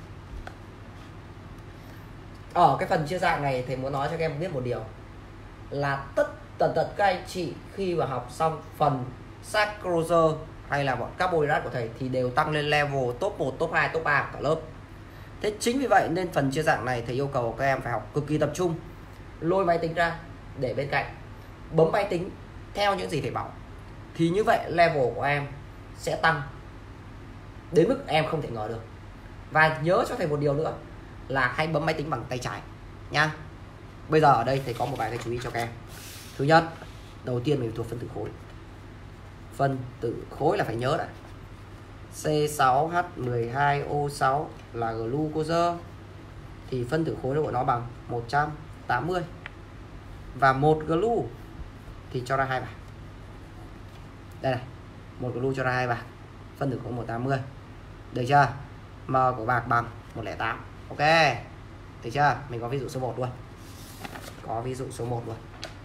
Ở cái phần chia dạng này thầy muốn nói cho các em biết một điều là tất tần tật các anh chị khi mà học xong phần saccharose hay là bọn carbohydrate của thầy thì đều tăng lên level top một, top hai, top ba cả lớp. Thế chính vì vậy nên phần chia dạng này thầy yêu cầu các em phải học cực kỳ tập trung. Lôi máy tính ra để bên cạnh, bấm máy tính theo những gì thầy bảo. Thì như vậy level của em sẽ tăng đến mức em không thể ngờ được. Và nhớ cho thầy một điều nữa là hãy bấm máy tính bằng tay trái nha. Bây giờ ở đây thầy có một vài cái chú ý cho các em. Thứ nhất, đầu tiên mình thuộc phân tử khối. Phân tử khối là phải nhớ đã. C sáu H mười hai O sáu là glucose thì phân tử khối của nó bằng một trăm tám mươi. Và một glu thì cho ra hai bạc. Đây này, một glu cho ra hai bạc. Phân tử khối một trăm tám mươi. Được chưa? M của bạc bằng một không tám. Ok, được chưa? Mình có ví dụ số một luôn. Có ví dụ số một luôn.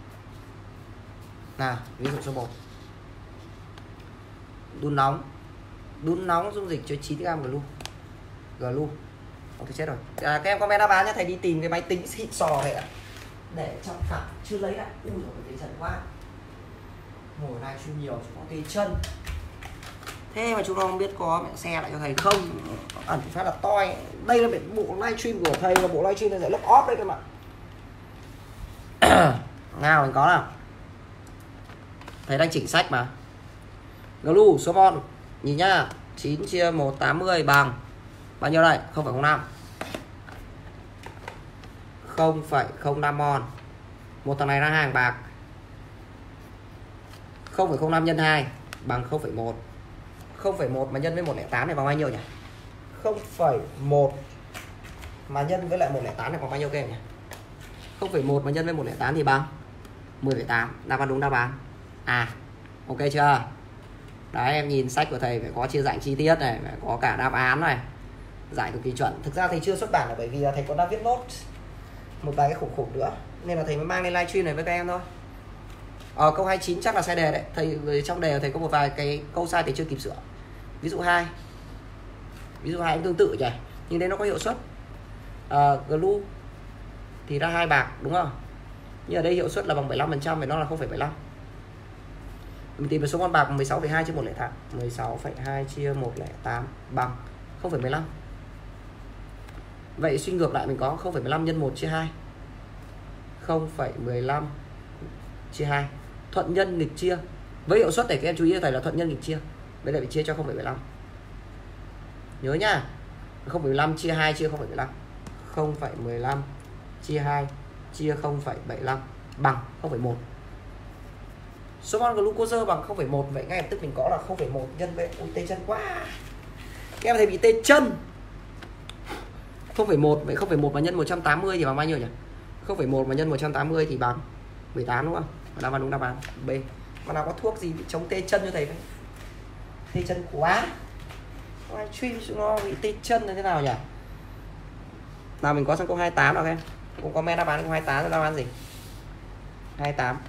Nào, ví dụ số một. Đun nóng. Đun nóng dung dịch chứa chín gam glu. Glu. Ôi tôi chết rồi. À, các em comment đáp án nhé, thầy đi tìm cái máy tính xịn sò này đã. Để trong cặp chưa lấy lại. Ui rồi tê chân quá. Ngồi này chuyên nhiều có tê chân. Thế mà chúng ta không biết có mẹ xe lại cho thầy không? Ẩn phát là toi. Đây là bộ livestream của thầy, là bộ livestream này sẽ lớp off đây các bạn. Nào mình có nào. Thầy đang chỉnh sách mà. Glu số mol nhìn nhá, chín chia một trăm tám mươi bằng bao nhiêu đây? không phẩy không năm. không phẩy không năm mol. Một thằng này ra hàng bạc. không phẩy không năm nhân hai bằng không phẩy một. không phẩy một mà nhân với một không tám này bằng bao nhiêu nhỉ? không phẩy một mà nhân với lại một không tám này bằng bao nhiêu các em nhỉ? không phẩy một mà nhân với một không tám thì bằng mười phẩy tám. Đáp án đúng đáp án. À, ok chưa? Đấy, em nhìn sách của thầy phải có chia dạng chi tiết này, phải có cả đáp án này, giải cực kỳ chuẩn. Thực ra thầy chưa xuất bản là bởi vì là thầy còn đang viết nốt một vài cái khủng khủng nữa, nên là thầy mới mang lên livestream này với các em thôi. Ờ, câu hai mươi chín chắc là sai đề đấy. Thầy trong đề thầy có một vài cái câu sai thầy chưa kịp sửa. Ví dụ hai. Ví dụ hai cũng tương tự nhỉ, nhưng đấy nó có hiệu suất. À, glu thì ra hai bạc đúng không? Nhưng ở đây hiệu suất là bằng bảy mươi lăm phần trăm, vậy nó là không phẩy bảy mươi lăm. Mình tìm được số mol bạc mười sáu phẩy hai chia một không tám. mười sáu phẩy hai chia một không tám bằng không phẩy mười lăm. Vậy suy ngược lại mình có không phẩy mười lăm nhân một chia hai. không phẩy mười lăm chia hai. Thuận nhân nghịch chia. Với hiệu suất này các em chú ý thầy là thuận nhân nghịch chia. Đây là phải chia cho không phẩy mười lăm. Nhớ nhá. không phẩy mười lăm chia hai chia không phẩy mười lăm. không phẩy mười lăm chia hai chia không phẩy bảy mươi lăm bằng không phẩy một. Số mol glucose bằng không phẩy một, vậy ngay lập tức mình có là không phẩy một nhân với ui tê chân quá. Các em thấy bị tê chân. không phẩy một, vậy không phẩy một mà nhân một trăm tám mươi thì bằng bao nhiêu nhỉ? không phẩy một mà nhân một trăm tám mươi thì bằng mười tám đúng không? Đáp án đúng đáp án B. Mà nào có thuốc gì bị chống tê chân cho thầy vậy? Tê chân quá. Livestream chúng nó bị tê chân là thế nào nhỉ? Nào mình có sang câu hai mươi tám nào các em. Cũng comment đáp án câu hai mươi tám là đáp án gì? hai mươi tám.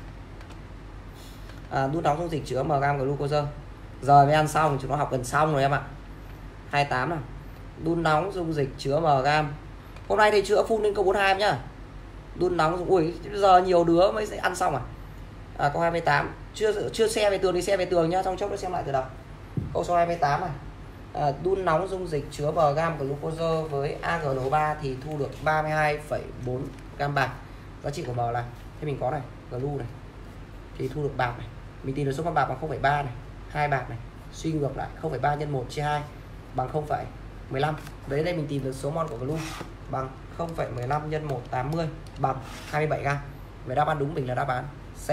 À, đun nóng dung dịch chứa m gam glucose. Giờ mới ăn xong, chúng nó học gần xong rồi em ạ. hai mươi tám nào. Đun nóng dung dịch chứa m gam. Hôm nay thì chữa full lên câu bốn mươi hai em nhá. Đun nóng, ui giờ nhiều đứa mới sẽ ăn xong à. À, câu hai mươi tám. Chưa chưa xe về tường thì xe về tường nhá, trong chốc nó xem lại từ đầu. Câu số hai mươi tám này. À, đun nóng dung dịch chứa m gam glucose với a giê en o ba thì thu được ba mươi hai phẩy bốn gam bạc. Giá trị của m là thế mình có này, glu này. Thì thu được bạc này. Mình tìm được số con bạc bằng không phẩy ba này, hai bạc này. Suy ngược lại không phẩy ba nhân một chia hai bằng không phẩy mười lăm. Đấy, đây mình tìm được số mol của glu bằng không phẩy mười lăm nhân một tám mươi bằng hai mươi bảy gam. Vậy đáp án đúng mình là đáp án C.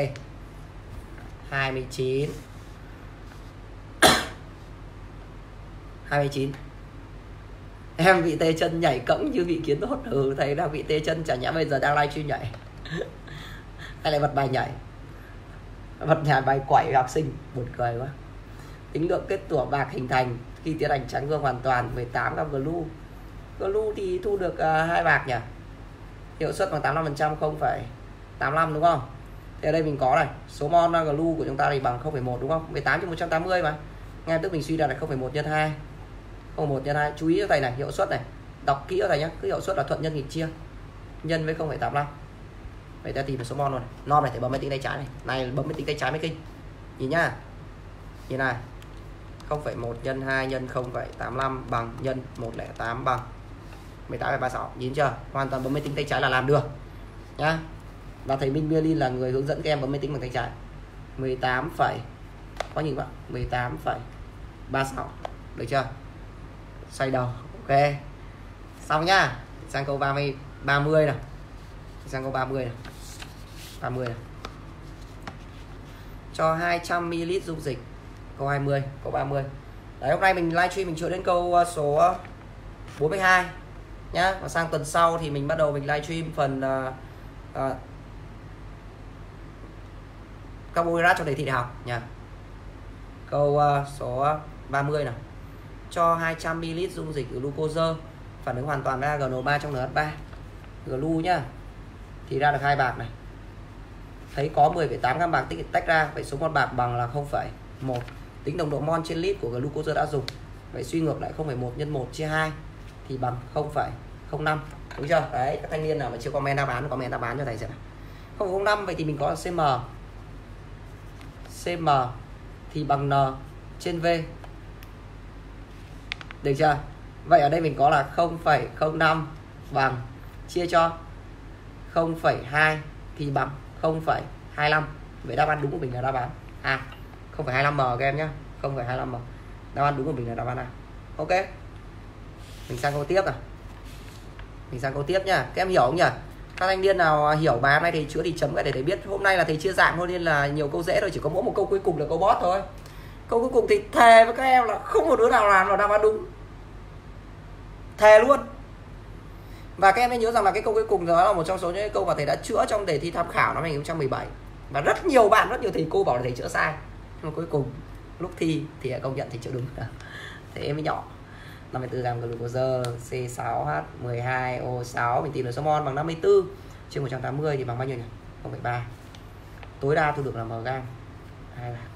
hai mươi chín. hai mươi chín. Em bị tê chân nhảy cẫng như bị kiến đốt. Ừ, thầy đang bị tê chân, chả nhẽ bây giờ đang livestream nhảy. Hay lại bật bài nhảy. Bật nhà bài quẩy học sinh, buồn cười quá. Tính lượng kết tủa bạc hình thành khi tiến hành trắng gương hoàn toàn mười tám gam glu. Glu thì thu được uh, hai bạc nhỉ. Hiệu suất bằng tám mươi lăm phần trăm, không phẩy tám mươi lăm đúng không? Thì ở đây mình có này, số mol glu của chúng ta thì bằng không phẩy một đúng không? mười tám trên một trăm tám mươi mà. Ngay tức mình suy ra là không phẩy một nhân hai. không phẩy một nhân hai, chú ý cho thầy này, hiệu suất này. Đọc kỹ cho thầy nhé, cứ hiệu suất là thuận nhân nghịch chia. Nhân với không phẩy tám mươi lăm. Vậy ta tìm được số mol rồi này. Non này thì bấm máy tính tay trái này. Này bấm máy tính tay trái mới kinh. Nhìn nhá. Nhìn này. không phẩy một nhân hai nhân không phẩy tám mươi lăm bằng nhân một không tám bằng mười tám phẩy ba mươi sáu. Nhìn chưa? Hoàn toàn bấm máy tính tay trái là làm được. Nhá. Và thầy Minh Bialin là người hướng dẫn các em bấm máy tính bằng tay trái. mười tám phẩy có nhìn bạn, mười tám phẩy ba mươi sáu. Được chưa? Xoay đầu. Ok. Xong nhá. Sang câu ba mươi ba mươi nào. Sang câu ba mươi nào. ba mươi nào. Cho hai trăm mi li lít dung dịch. Câu hai mươi, câu ba mươi. Đấy, hôm nay mình livestream mình chữa đến câu số bốn mươi hai nhá. Và sang tuần sau thì mình bắt đầu mình livestream phần uh, uh, carbohydrate cho thầy thị đại học nha. Câu uh, số ba mươi nào. Cho hai trăm mi li lít dung dịch glucose phản ứng hoàn toàn với a giê en ba trong en hát ba Glue nhá, thì ra được hai bạc này. Thấy có mười phẩy tám gam bạc tích tách ra, vậy số mol bạc bằng là không phẩy một. Tính nồng độ mol trên lít của glucose đã dùng, vậy suy ngược lại không phẩy một nhân một chia hai thì bằng không phẩy không năm. Đúng chưa? Đấy, các thanh niên nào mà chưa comment đáp án, comment đáp án cho thầy xem. không phẩy không năm, vậy thì mình có là cm. Cm thì bằng N trên V. Được chưa? Vậy ở đây mình có là không phẩy không năm bằng chia cho không phẩy hai thì bằng không phẩy hai lăm. Vậy đáp án đúng của mình là đáp án A. không phẩy hai lăm m các em nhé. không phẩy hai lăm m. Đáp án đúng của mình là đáp án A. Ok. Mình sang câu tiếp à. Mình sang câu tiếp nha. Các em hiểu không nhỉ? Các thanh niên nào hiểu bài hôm nay thì chữa thì chấm cái để thầy biết. Hôm nay là thầy chia dạng thôi nên là nhiều câu dễ thôi, chỉ có mỗi một câu cuối cùng là câu boss thôi. Câu cuối cùng thì thề với các em là không một đứa nào làm là đáp án đúng. Thề luôn. Và các em hãy nhớ rằng là cái câu cuối cùng đó là một trong số những câu mà thầy đã chữa trong đề thi tham khảo năm hai nghìn không trăm mười bảy. Và rất nhiều bạn, rất nhiều thầy cô bảo là thầy chữa sai. Nhưng mà cuối cùng lúc thi thì công nhận thầy chữa đúng. Thế em mới nhỏ. năm mươi tư gam glucose, C sáu H mười hai O sáu, mình tìm được số mol bằng năm mươi tư trên một trăm tám mươi thì bằng bao nhiêu nhỉ? không phẩy ba. Tối đa thu được là m gam. Hai là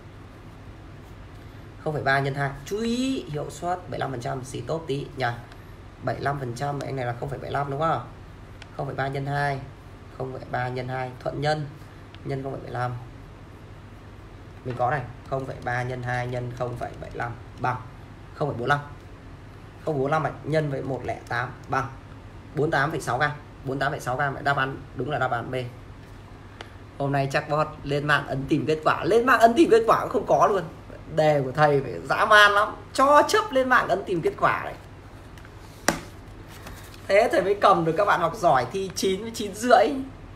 không phẩy ba nhân hai. Chú ý hiệu suất bảy mươi lăm phần trăm, xì tốt tí nhỉ. bảy mươi lăm phần trăm anh này là không phẩy bảy mươi lăm đúng không? không phẩy ba nhân hai, không phẩy ba nhân hai thuận nhân nhân không phẩy bảy mươi lăm. Mình có này, không phẩy ba nhân hai nhân không phẩy bảy mươi lăm bằng không phẩy bốn mươi lăm. không phẩy bốn mươi lăm nhân với một trăm lẻ tám bằng bốn mươi tám phẩy sáu gam. bốn mươi tám phẩy sáu gam, đáp án đúng là đáp án B. Hôm nay chắc bot lên mạng ấn tìm kết quả, lên mạng ấn tìm kết quả cũng không có luôn. Đề của thầy phải dã man lắm, cho chấp lên mạng ấn tìm kết quả đấy. Thế thầy mới cầm được các bạn học giỏi thi chín với chín rưỡi.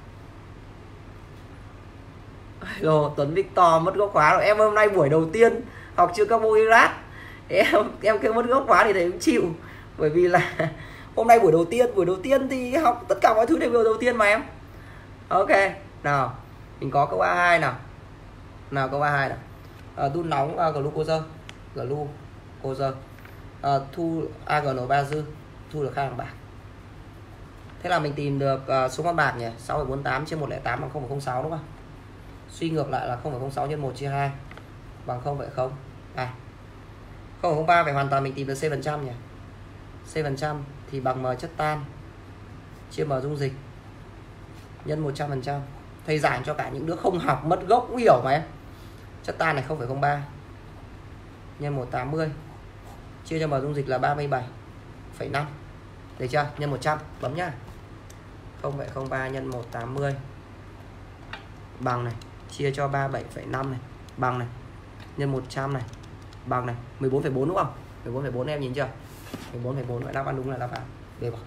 Rồi Tuấn Victor mất gốc khóa rồi. Em hôm nay buổi đầu tiên học chưa carbohydrate, em em kêu mất gốc khóa thì thầy cũng chịu, bởi vì là hôm nay buổi đầu tiên buổi đầu tiên thì học tất cả mọi thứ đều buổi đầu tiên mà em. Ok, nào mình có câu A hai nào. Nào câu A hai nào. À, đun nóng uh, glucose glucose uh, thu a giê en ba dư, thu được hai bằng bạc. Thế là mình tìm được uh, số con bạc nhỉ, sáu phẩy bốn mươi tám trên một trăm lẻ tám bằng không phẩy không sáu đúng không? Suy ngược lại là không phẩy không sáu nhân một chia hai bằng không phẩy không ba. không phẩy không ba phải hoàn toàn mình tìm được C phần trăm nhỉ. C phần trăm thì bằng M chất tan chia M dung dịch nhân một trăm phần trăm. Thầy giảng cho cả những đứa không học mất gốc cũng hiểu mà em. Chất tan này không phẩy không ba nhân một trăm tám mươi chia cho M dung dịch là ba mươi bảy phẩy năm. Được chưa? Nhân một trăm, bấm nhá. không phẩy không ba nhân một trăm tám mươi bằng này, chia cho ba mươi bảy phẩy năm này, bằng này, nhân một trăm này, bằng này, mười bốn phẩy bốn đúng không? mười bốn phẩy bốn em nhìn chưa? mười bốn phẩy bốn, vậy đáp án đúng là đáp án B bỏ.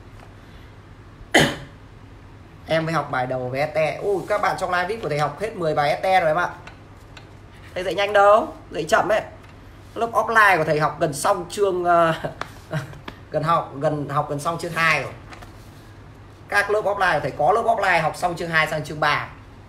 Em mới học bài đầu về ét tê. Ui, các bạn trong live vê i pê của thầy học hết mười bài ét tê rồi em ạ. Thầy dạy nhanh đâu, dạy chậm đấy. Lớp offline của thầy học gần xong chương uh, gần học gần học gần xong chương hai rồi. Các lớp offline của thầy có lớp offline học xong chương hai sang chương ba.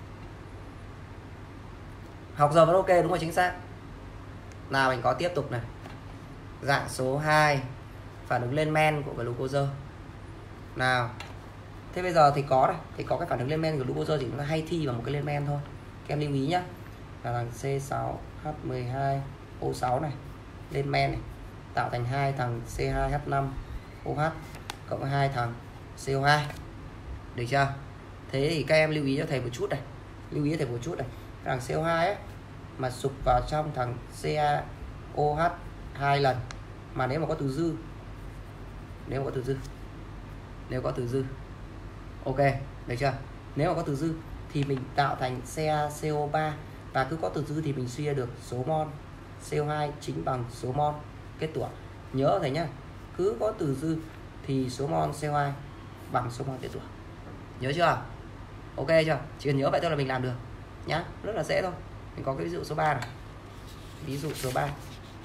Học giờ vẫn ok đúng không? Chính xác. Nào mình có tiếp tục này. Dạng số hai, phản ứng lên men của glucose. Nào. Thế bây giờ thì có này, thì có cái phản ứng lên men của glucose thì nó hay thi vào một cái lên men thôi. Các em lưu ý nhá. Là thằng C sáu H mười hai O sáu này, lên men này, tạo thành hai thằng C hai H năm O H cộng hai thằng C O hai. Được chưa? Thế thì các em lưu ý cho thầy một chút này. Lưu ý cho thầy một chút này. Thằng C O hai ấy mà sụp vào trong thằng CaOH hai lần, mà nếu mà có từ dư, nếu mà có từ dư, nếu có từ dư, ok, được chưa? Nếu mà có từ dư thì mình tạo thành CaCO ba, và cứ có từ dư thì mình suy ra được số mol C O hai chính bằng số mol kết tủa. Nhớ thầy nhá, cứ có từ dư thì số mol C O hai bằng số mol kết tủa. Nhớ chưa? Ok chưa? Chỉ cần nhớ vậy thôi là mình làm được nhá, rất là dễ thôi. Mình có cái ví dụ số ba này. Ví dụ số ba.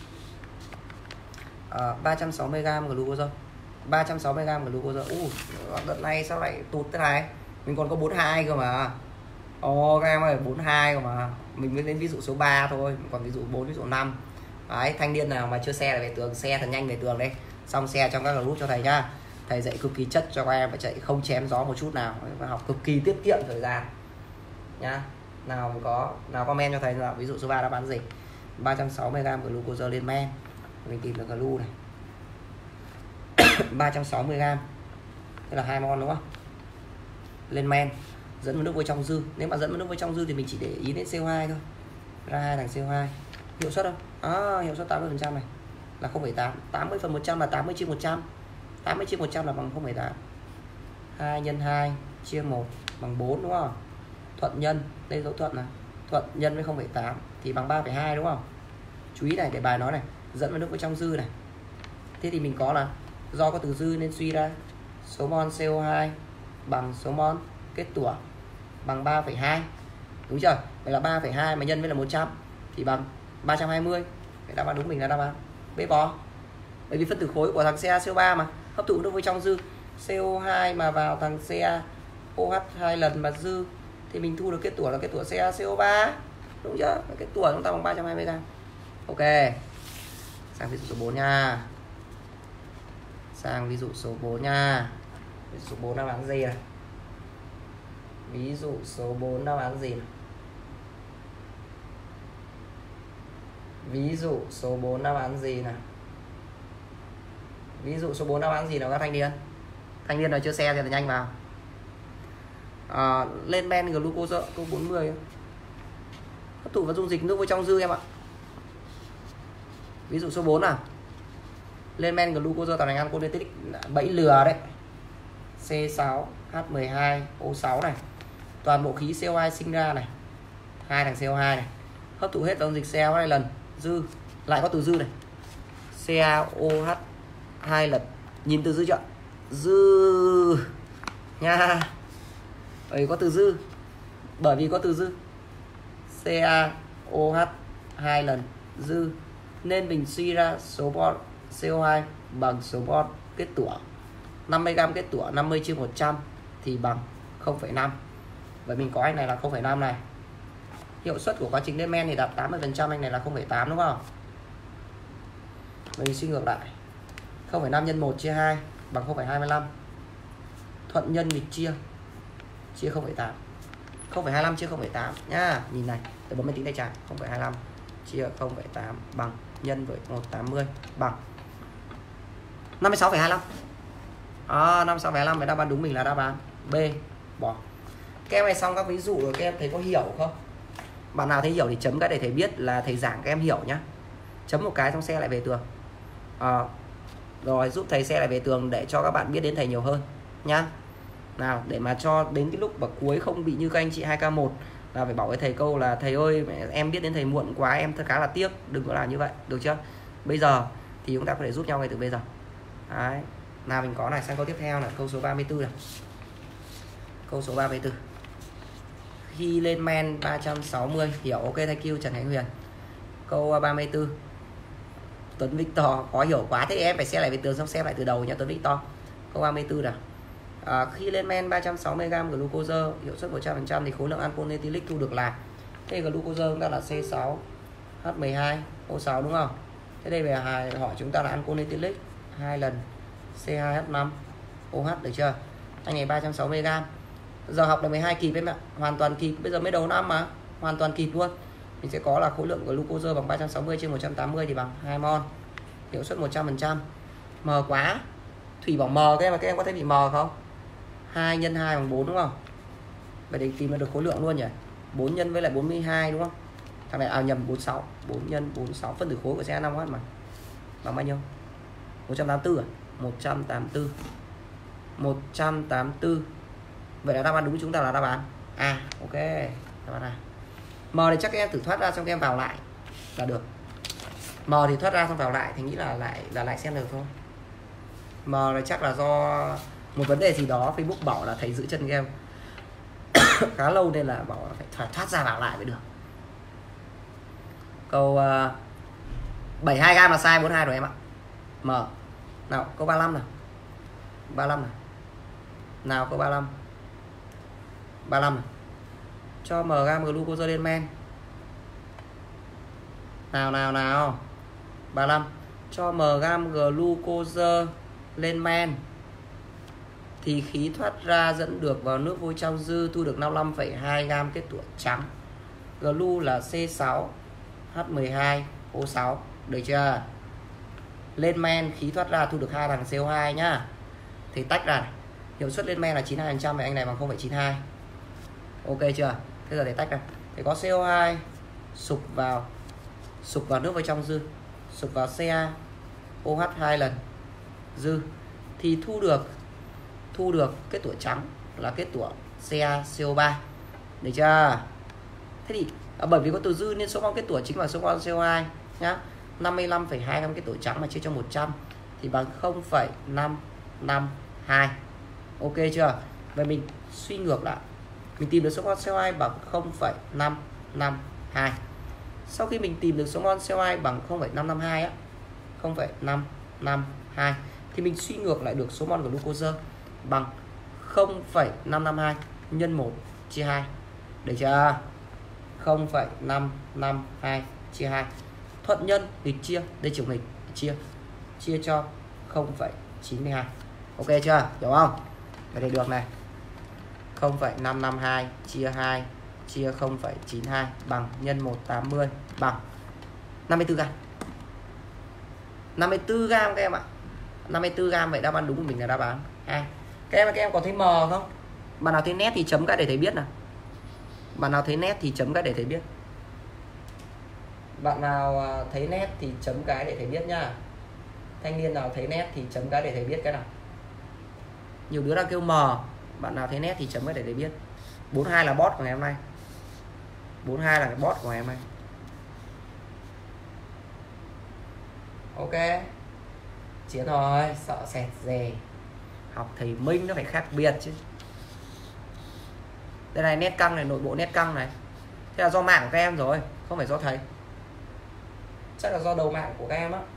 À, ba trăm sáu mươi gam glucose. ba trăm sáu mươi gam glucose. U, đợt này sao lại tụt thế này? Mình còn có bốn mươi hai cơ mà. Ồ, các em ơi, bốn mươi hai cơ mà. Mình mới đến ví dụ số ba thôi, còn ví dụ bốn, ví dụ năm. Đấy, thanh niên nào mà chưa share về tường, share thật nhanh về tường đây. Xong share trong các group cho thầy nhá. thầy dạy cực kỳ chất cho các em, phải chạy không chém gió một chút nào, và học cực kỳ tiết kiệm thời gian nhá. Nào có nào comment cho thầy là ví dụ số ba đáp án gì. ba trăm sáu mươi gam glucose lên men, mình tìm được glu này. ba trăm sáu mươi gam tức là hai mol đúng không? Lên men dẫn vào nước với trong dư. Nếu mà dẫn vào nước với trong dư thì mình chỉ để ý đến xê o hai thôi. Ra hai thằng xê o hai. Hiệu suất không? À, hiệu suất tám mươi phần trăm này là không phẩy tám. tám mươi phần một trăm là tám mươi chia một trăm. tám mươi chia một trăm là bằng không phẩy tám. hai nhân hai chia một bằng bốn đúng không? Thuận nhân, đây dấu thuận này. Thuận nhân với không phẩy tám thì bằng ba phẩy hai đúng không? Chú ý này, để bài nói này, dẫn vào nước với trong dư này. Thế thì mình có là do có từ dư nên suy ra số mol xê o hai bằng số mol kết tủa bằng ba phẩy hai. Đúng chưa? Vậy là ba phẩy hai mà nhân với là một trăm thì bằng ba trăm hai mươi. Vậy đáp án đúng mình là đáp án B bò. Bởi vì phân tử khối của thằng xê a xê o ba mà hấp thụ nước với trong dư, xê o hai mà vào thằng xê a ô hát hai lần mà dư thì mình thu được kết tủa là kết tủa xê a xê o ba. Đúng chưa? Kết tủa chúng ta bằng ba trăm hai mươi gam. Ok. Sang ví dụ số bốn nha. Sang ví dụ số bốn nha. Ví dụ số bốn đáp án gì này? Ví dụ số bốn đáp án gì này? Ví dụ số bốn đáp án gì nào? Ví dụ số bốn đáp án gì nào các thanh niên? Thanh niên nào chưa xe thì nhanh vào. À, lên men glucose câu bốn mươi. Hấp thụ và dung dịch nước với trong dư em ạ. Ví dụ số bốn nào. Lên men glucose tạo thành alcohol etylic, bẫy lừa đấy. xê sáu H mười hai O sáu này. Toàn bộ khí xê o hai sinh ra này. Hai thằng xê o hai này. Hấp thụ hết dung dịch xê a hai lần, dư lại có từ dư này. xê a ô hát hai lần. Nhìn từ dư chưa? Dư nha. Bởi vì có từ dư. Bởi vì có từ dư. xê a ô hát hai lần dư nên mình suy ra số mol xê o hai bằng số mol kết tủa. năm mươi gam kết tủa năm mươi chia một trăm thì bằng không phẩy năm. Vậy mình có anh này là không phẩy năm này. Hiệu suất của quá trình lên men thì đạt tám mươi phần trăm, anh này là không phẩy tám đúng không? Mình suy ngược lại. không phẩy năm nhân một chia hai bằng không phẩy hai mươi lăm. Thuận nhân nghịch chia chia không phẩy tám. không phẩy hai mươi lăm chia không phẩy tám nhá. Nhìn này, tôi bấm máy tính tay trái, không phẩy hai mươi lăm chia không phẩy tám bằng nhân với một trăm tám mươi bằng năm mươi sáu phẩy hai mươi lăm. À, năm mươi sáu phẩy hai mươi lăm, vậy đáp án đúng mình là đáp án B bỏ. Các em này xong các ví dụ rồi các em thấy có hiểu không? Bạn nào thấy hiểu thì chấm cái để thầy biết là thầy giảng các em hiểu nhá. Chấm một cái xong xe lại về tường. À, rồi giúp thầy xe lại về tường để cho các bạn biết đến thầy nhiều hơn nhá. Nào, để mà cho đến cái lúc vào cuối không bị như các anh chị hai K một là phải bảo với thầy câu là thầy ơi em biết đến thầy muộn quá, em thật khá là tiếc, đừng có làm như vậy, được chưa? Bây giờ thì chúng ta có thể giúp nhau ngay từ bây giờ. Đấy. Nào mình có này, sang câu tiếp theo là câu số ba mươi tư này. Câu số ba mươi tư. Khi lên men ba trăm sáu mươi, hiểu. Ok, thank you Trần Khánh Huyền. Câu ba mươi tư. Tuấn Victor có hiểu quá, thế thì em phải xem lại về tường xong xem lại từ đầu nha Tuấn Victor. Câu ba mươi tư nào. À, khi lên men ba trăm sáu mươi gam glucose, hiệu suất một trăm phần trăm thì khối lượng alcohol etylic thu được là, thế glucose chúng ta là xê sáu H mười hai O sáu đúng không? Thế đây về hỏi chúng ta là alcohol etylic hai lần xê hai H năm O H, được chưa? Anh này ba trăm sáu mươi gam. Giờ học là mười hai kịp em ạ, hoàn toàn kịp, bây giờ mới đầu năm mà, hoàn toàn kịp luôn. Mình sẽ có là khối lượng glucose bằng ba trăm sáu mươi trên một trăm tám mươi thì bằng hai mol. Hiệu suất một trăm phần trăm. Mờ quá. Thủy bảo mờ, các em mà các em có thấy bị mờ không? hai nhân hai bằng bốn đúng không? Vậy để tìm ra được khối lượng luôn nhỉ? bốn nhân với lại bốn mươi hai đúng không? Thằng này à nhầm, bốn mươi sáu. bốn nhân bốn mươi sáu, phân tử khối của xê a năm O H mà. Bằng bao nhiêu? một trăm tám mươi tư à? một trăm tám mươi tư. một trăm tám mươi tư. Vậy là đáp án đúng chúng ta là đáp án A. Ok, đáp án A. M thì chắc các em thử thoát ra xong các em vào lại là được. M thì thoát ra xong vào lại thì nghĩ là lại là lại xem được thôi. M là chắc là do một vấn đề gì đó Facebook bảo là thầy giữ chân game khá lâu nên là bảo là phải thoát, thoát ra vào lại mới được. Câu uh, bảy mươi hai gam là sai, bốn mươi hai rồi em ạ. M. Nào, câu ba mươi lăm nào. ba mươi lăm nào. Nào câu ba mươi lăm. ba mươi lăm nào. Cho M gam glucose lên men. Nào nào nào. ba mươi lăm. Cho M gam glucose lên men. thì khí thoát ra dẫn được vào nước vôi trong dư thu được năm mươi lăm phẩy hai gam kết tủa trắng. Glu là C sáu H mười hai O sáu, được chưa? Lên men khí thoát ra thu được hai thằng C O hai nhá. Thì tách ra này. Hiệu suất lên men là chín mươi hai phần trăm và anh này bằng không phẩy chín hai. Ok chưa? Thế giờ để tách ra. Thì có C O hai sụp vào sụp vào nước vôi trong dư, sụp vào Ca O H hai lần dư thì thu được thu được kết tủa trắng là kết tủa Ca C O ba. Được chưa? Thế thì à, bởi vì có từ dư nên số mol kết tủa chính là số mol C O hai nhá. năm mươi lăm phẩy hai gam kết tủa trắng mà chia cho một trăm thì bằng không phẩy năm năm hai. Ok chưa? Và mình suy ngược lại, mình tìm được số mol C O hai bằng không phẩy năm năm hai. Sau khi mình tìm được số mol C O hai bằng không phẩy năm năm hai á, không phẩy năm năm hai thì mình suy ngược lại được số mol glucose bằng không phẩy năm năm hai nhân một chia hai. Được chưa? không phẩy năm năm hai chia hai. Thuận nhân nghịch chia, đây trừ nghịch chia chia cho không phẩy chín hai. Ok chưa? Hiểu không? Vậy thì được này. không phẩy năm năm hai chia hai chia không phẩy chín hai bằng nhân một trăm tám mươi bằng năm mươi tư gam. năm mươi tư gam các em ạ. năm mươi tư gam, vậy đáp án đúng của mình là đáp án hai. Các em các em có thấy mờ không? Bạn nào thấy nét thì chấm cái để thầy biết nào. Bạn nào thấy nét thì chấm cái để thầy biết. Bạn nào thấy nét thì chấm cái để thầy biết nhá. Thanh niên nào thấy nét thì chấm cái để thầy biết cái nào. Nhiều đứa đang kêu mờ. Bạn nào thấy nét thì chấm cái để thầy biết. bốn mươi hai là boss của ngày hôm nay. bốn mươi hai là cái boss của ngày hôm nay. Ok. Chiến rồi, sợ sệt dè. Học thầy Minh nó phải khác biệt chứ. Đây này, nét căng này, nội bộ nét căng này. Thế là do mạng của các em rồi, không phải do thầy. Chắc là do đầu mạng của các em á.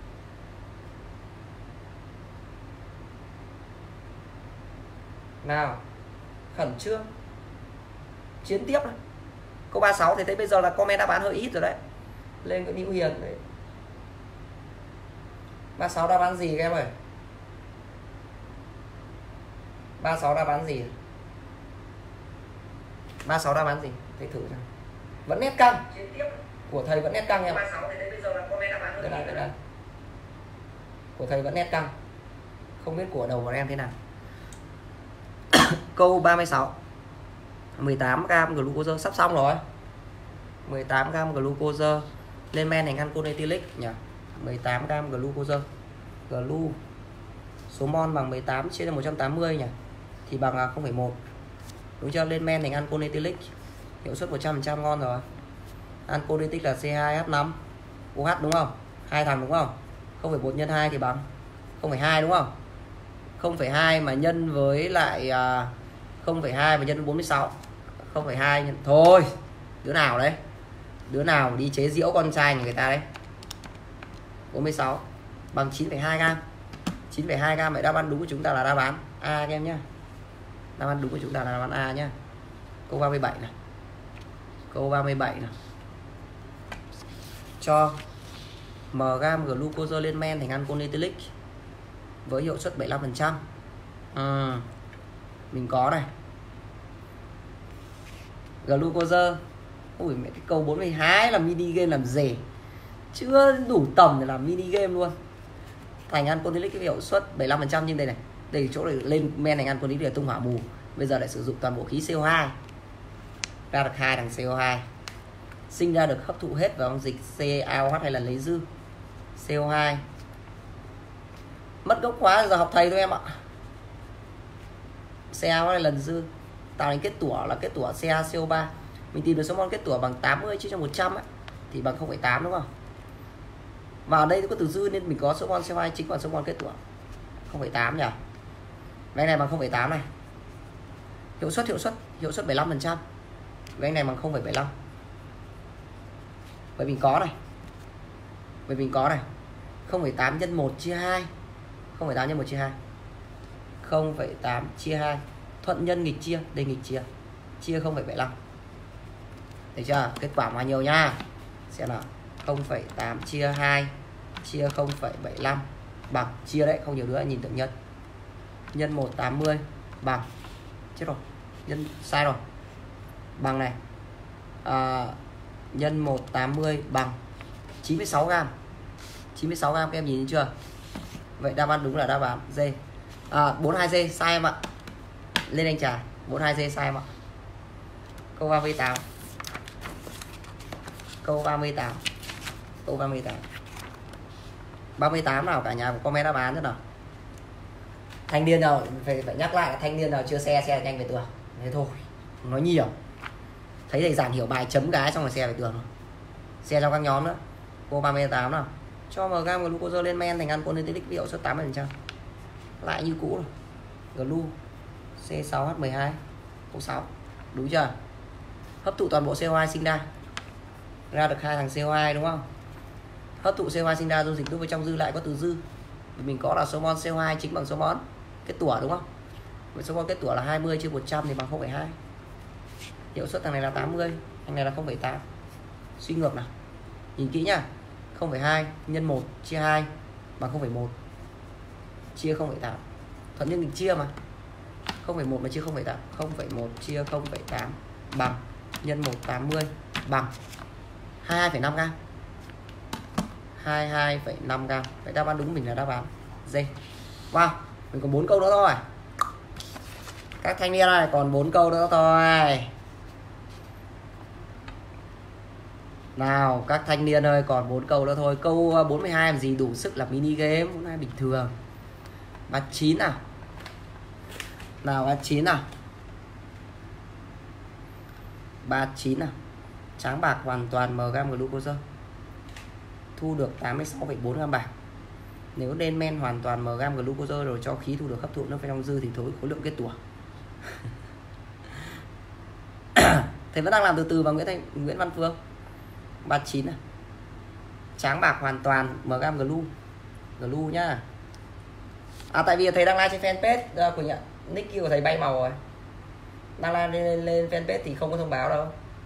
Nào, khẩn trương chiến tiếp này. Câu ba mươi sáu thì thấy bây giờ là comment đáp án hơi ít rồi đấy. Lên cái New Hiền đấy. ba mươi sáu đáp án gì các em ơi? ba mươi sáu đáp án gì? ba mươi sáu đáp án gì? Thấy thử xem. Vẫn nét căng. Của thầy vẫn nét căng em. ba mươi sáu thì thấy bây giờ là comment đáp án hơi ít rồi đấy. Của thầy vẫn nét căng. Không biết của đầu của em thế nào. Câu ba mươi sáu. mười tám gam glucose sắp xong rồi. mười tám gam glucose lên men thành ancol ethylic nhỉ. mười tám gam glucose. Glu số mol bằng mười tám chia cho một trăm tám mươi nhỉ. Thì bằng không phẩy một. Đúng chưa? Lên men thành ancol ethylic. Hiệu suất một trăm phần trăm ngon rồi. Ancol ethylic là C hai H năm O H đúng không? Hai thằng đúng không? không phẩy một nhân hai thì bằng không phẩy hai đúng không? không phẩy hai mà nhân với lại không phẩy hai mà nhân với bốn mươi sáu. không phẩy hai nhân thôi. Đứa nào đấy? Đứa nào đi chế giễu con trai người ta đấy? bốn mươi sáu bằng chín phẩy hai gam. chín phẩy hai gam, vậy đáp án đúng của chúng ta là đáp án A các em nhé. Đáp án đúng của chúng ta là đáp án A nhé. Câu ba mươi bảy này. Câu ba mươi bảy này. Cho m gam glucose lên men thành ancol ethylic với hiệu suất bảy mươi lăm phần trăm. Ừ. Mình có này. Glucose. Ui mẹ, cái câu bốn mươi hai là mini game làm gì? Chưa đủ tầm để làm mini game luôn. Thành ancol ethylic cái hiệu suất bảy mươi lăm phần trăm, nhưng đây này. Đây chỗ này lên men thành ancol ethylic là tung hỏa mù. Bây giờ lại sử dụng toàn bộ khí C O hai. Ra được hai thằng C O hai. Sinh ra được hấp thụ hết vào dịch CaOH hay là lấy dư C O hai. Mất gốc khóa giờ học thầy thôi em ạ. CaOH hay lần dư tạo thành kết tủa là kết tủa CaCO ba. Mình tìm được số mol kết tủa bằng tám mươi chia cho một trăm ấy, thì bằng không phẩy tám đúng không? Và ở đây có từ dư nên mình có số mol C O hai chính là số mol kết tủa không phẩy tám nhỉ. Cái này bằng không phẩy tám này. Hiệu suất hiệu suất hiệu suất bảy mươi lăm phần trăm. Cái này bằng không phẩy bảy mươi lăm. Vậy mình có này. Vậy mình có này. không phẩy tám nhân một chia hai. không phẩy tám nhân một chia hai. không phẩy tám chia hai. Thuận nhân nghịch chia, đây nghịch chia. Chia không phẩy bảy mươi lăm. Được chưa? Kết quả bao nhiêu nha? Xem nào. không phẩy tám chia hai chia không phẩy bảy mươi lăm bằng chia đấy, không nhiều nữa nhìn tự nhân. nhân một trăm tám mươi bằng, chết rồi, nhân sai rồi, bằng này à, nhân một trăm tám mươi bằng chín mươi sáu gam. chín mươi sáu gam các em nhìn chưa? Vậy đáp án đúng là đáp án D. À, bốn mươi hai D sai em ạ. Lên anh trà, bốn mươi hai D sai em ạ. Câu ba mươi tám. Câu ba mươi tám. Câu ba mươi tám. ba mươi tám nào cả nhà comment đáp án thế nào. Thanh niên nào phải phải nhắc lại, thanh niên nào chưa xe xe nhanh về tường. Thế thôi, nói nhiều. Thấy thầy giảng hiểu bài chấm cái xong rồi xe về tường rồi. Xe trong các nhóm nữa. Cô ba mươi tám nào. Cho M gam glucose lên men thành ancol lên tích hiệu suất tám mươi phần trăm. Lại như cũ rồi. Glu C sáu H mười hai O sáu. Đúng chưa? Hấp thụ toàn bộ C O hai sinh ra. Ra được hai thằng C O hai đúng không? Hấp thụ C O hai sinh ra dung dịch lúc bên trong dư lại có từ dư. Mình có là số mol C O hai chính bằng số mol kết tủa đúng không? Vậy số mol kết tủa là hai mươi chia một trăm thì bằng không phẩy hai. Hiệu suất thằng này là tám mươi, thằng này là không phẩy tám. Suy ngược nào. Nhìn kỹ nhá. không phẩy hai nhân một chia hai bằng không phẩy một. Chia không phẩy tám. Thuận nhân định chia mà. không phẩy một mà chia không phẩy tám. không phẩy một chia không phẩy tám bằng nhân một trăm tám mươi bằng hai mươi hai phẩy năm gam. hai mươi hai phẩy năm gam. Vậy đáp án đúng mình là đáp án D. Wow, mình còn bốn câu nữa thôi. Các thanh niên này còn bốn câu nữa thôi. Nào, các thanh niên ơi, còn bốn câu nữa thôi. Câu bốn mươi hai làm gì đủ sức là mini game, bốn mươi hai bình thường. ba mươi chín nào. Nào ba mươi chín nào. ba mươi chín nào. Tráng bạc hoàn toàn M gam glucose. Thu được tám mươi sáu phẩy bốn gam bạc. Nếu lên men hoàn toàn M gam glucose rồi cho khí thu được hấp thụ nó phải trong dư thì thối khối lượng kết tủa. Thầy vẫn đang làm từ từ vào Nguyễn Thanh Nguyễn Văn Phương. ba mươi chín này. Tráng bạc hoàn toàn M gam glu. Glu nhá. À tại vì thầy đang live trên fanpage của nhận nick kia của thầy bay màu rồi. Đang live lên, lên fanpage thì không có thông báo đâu.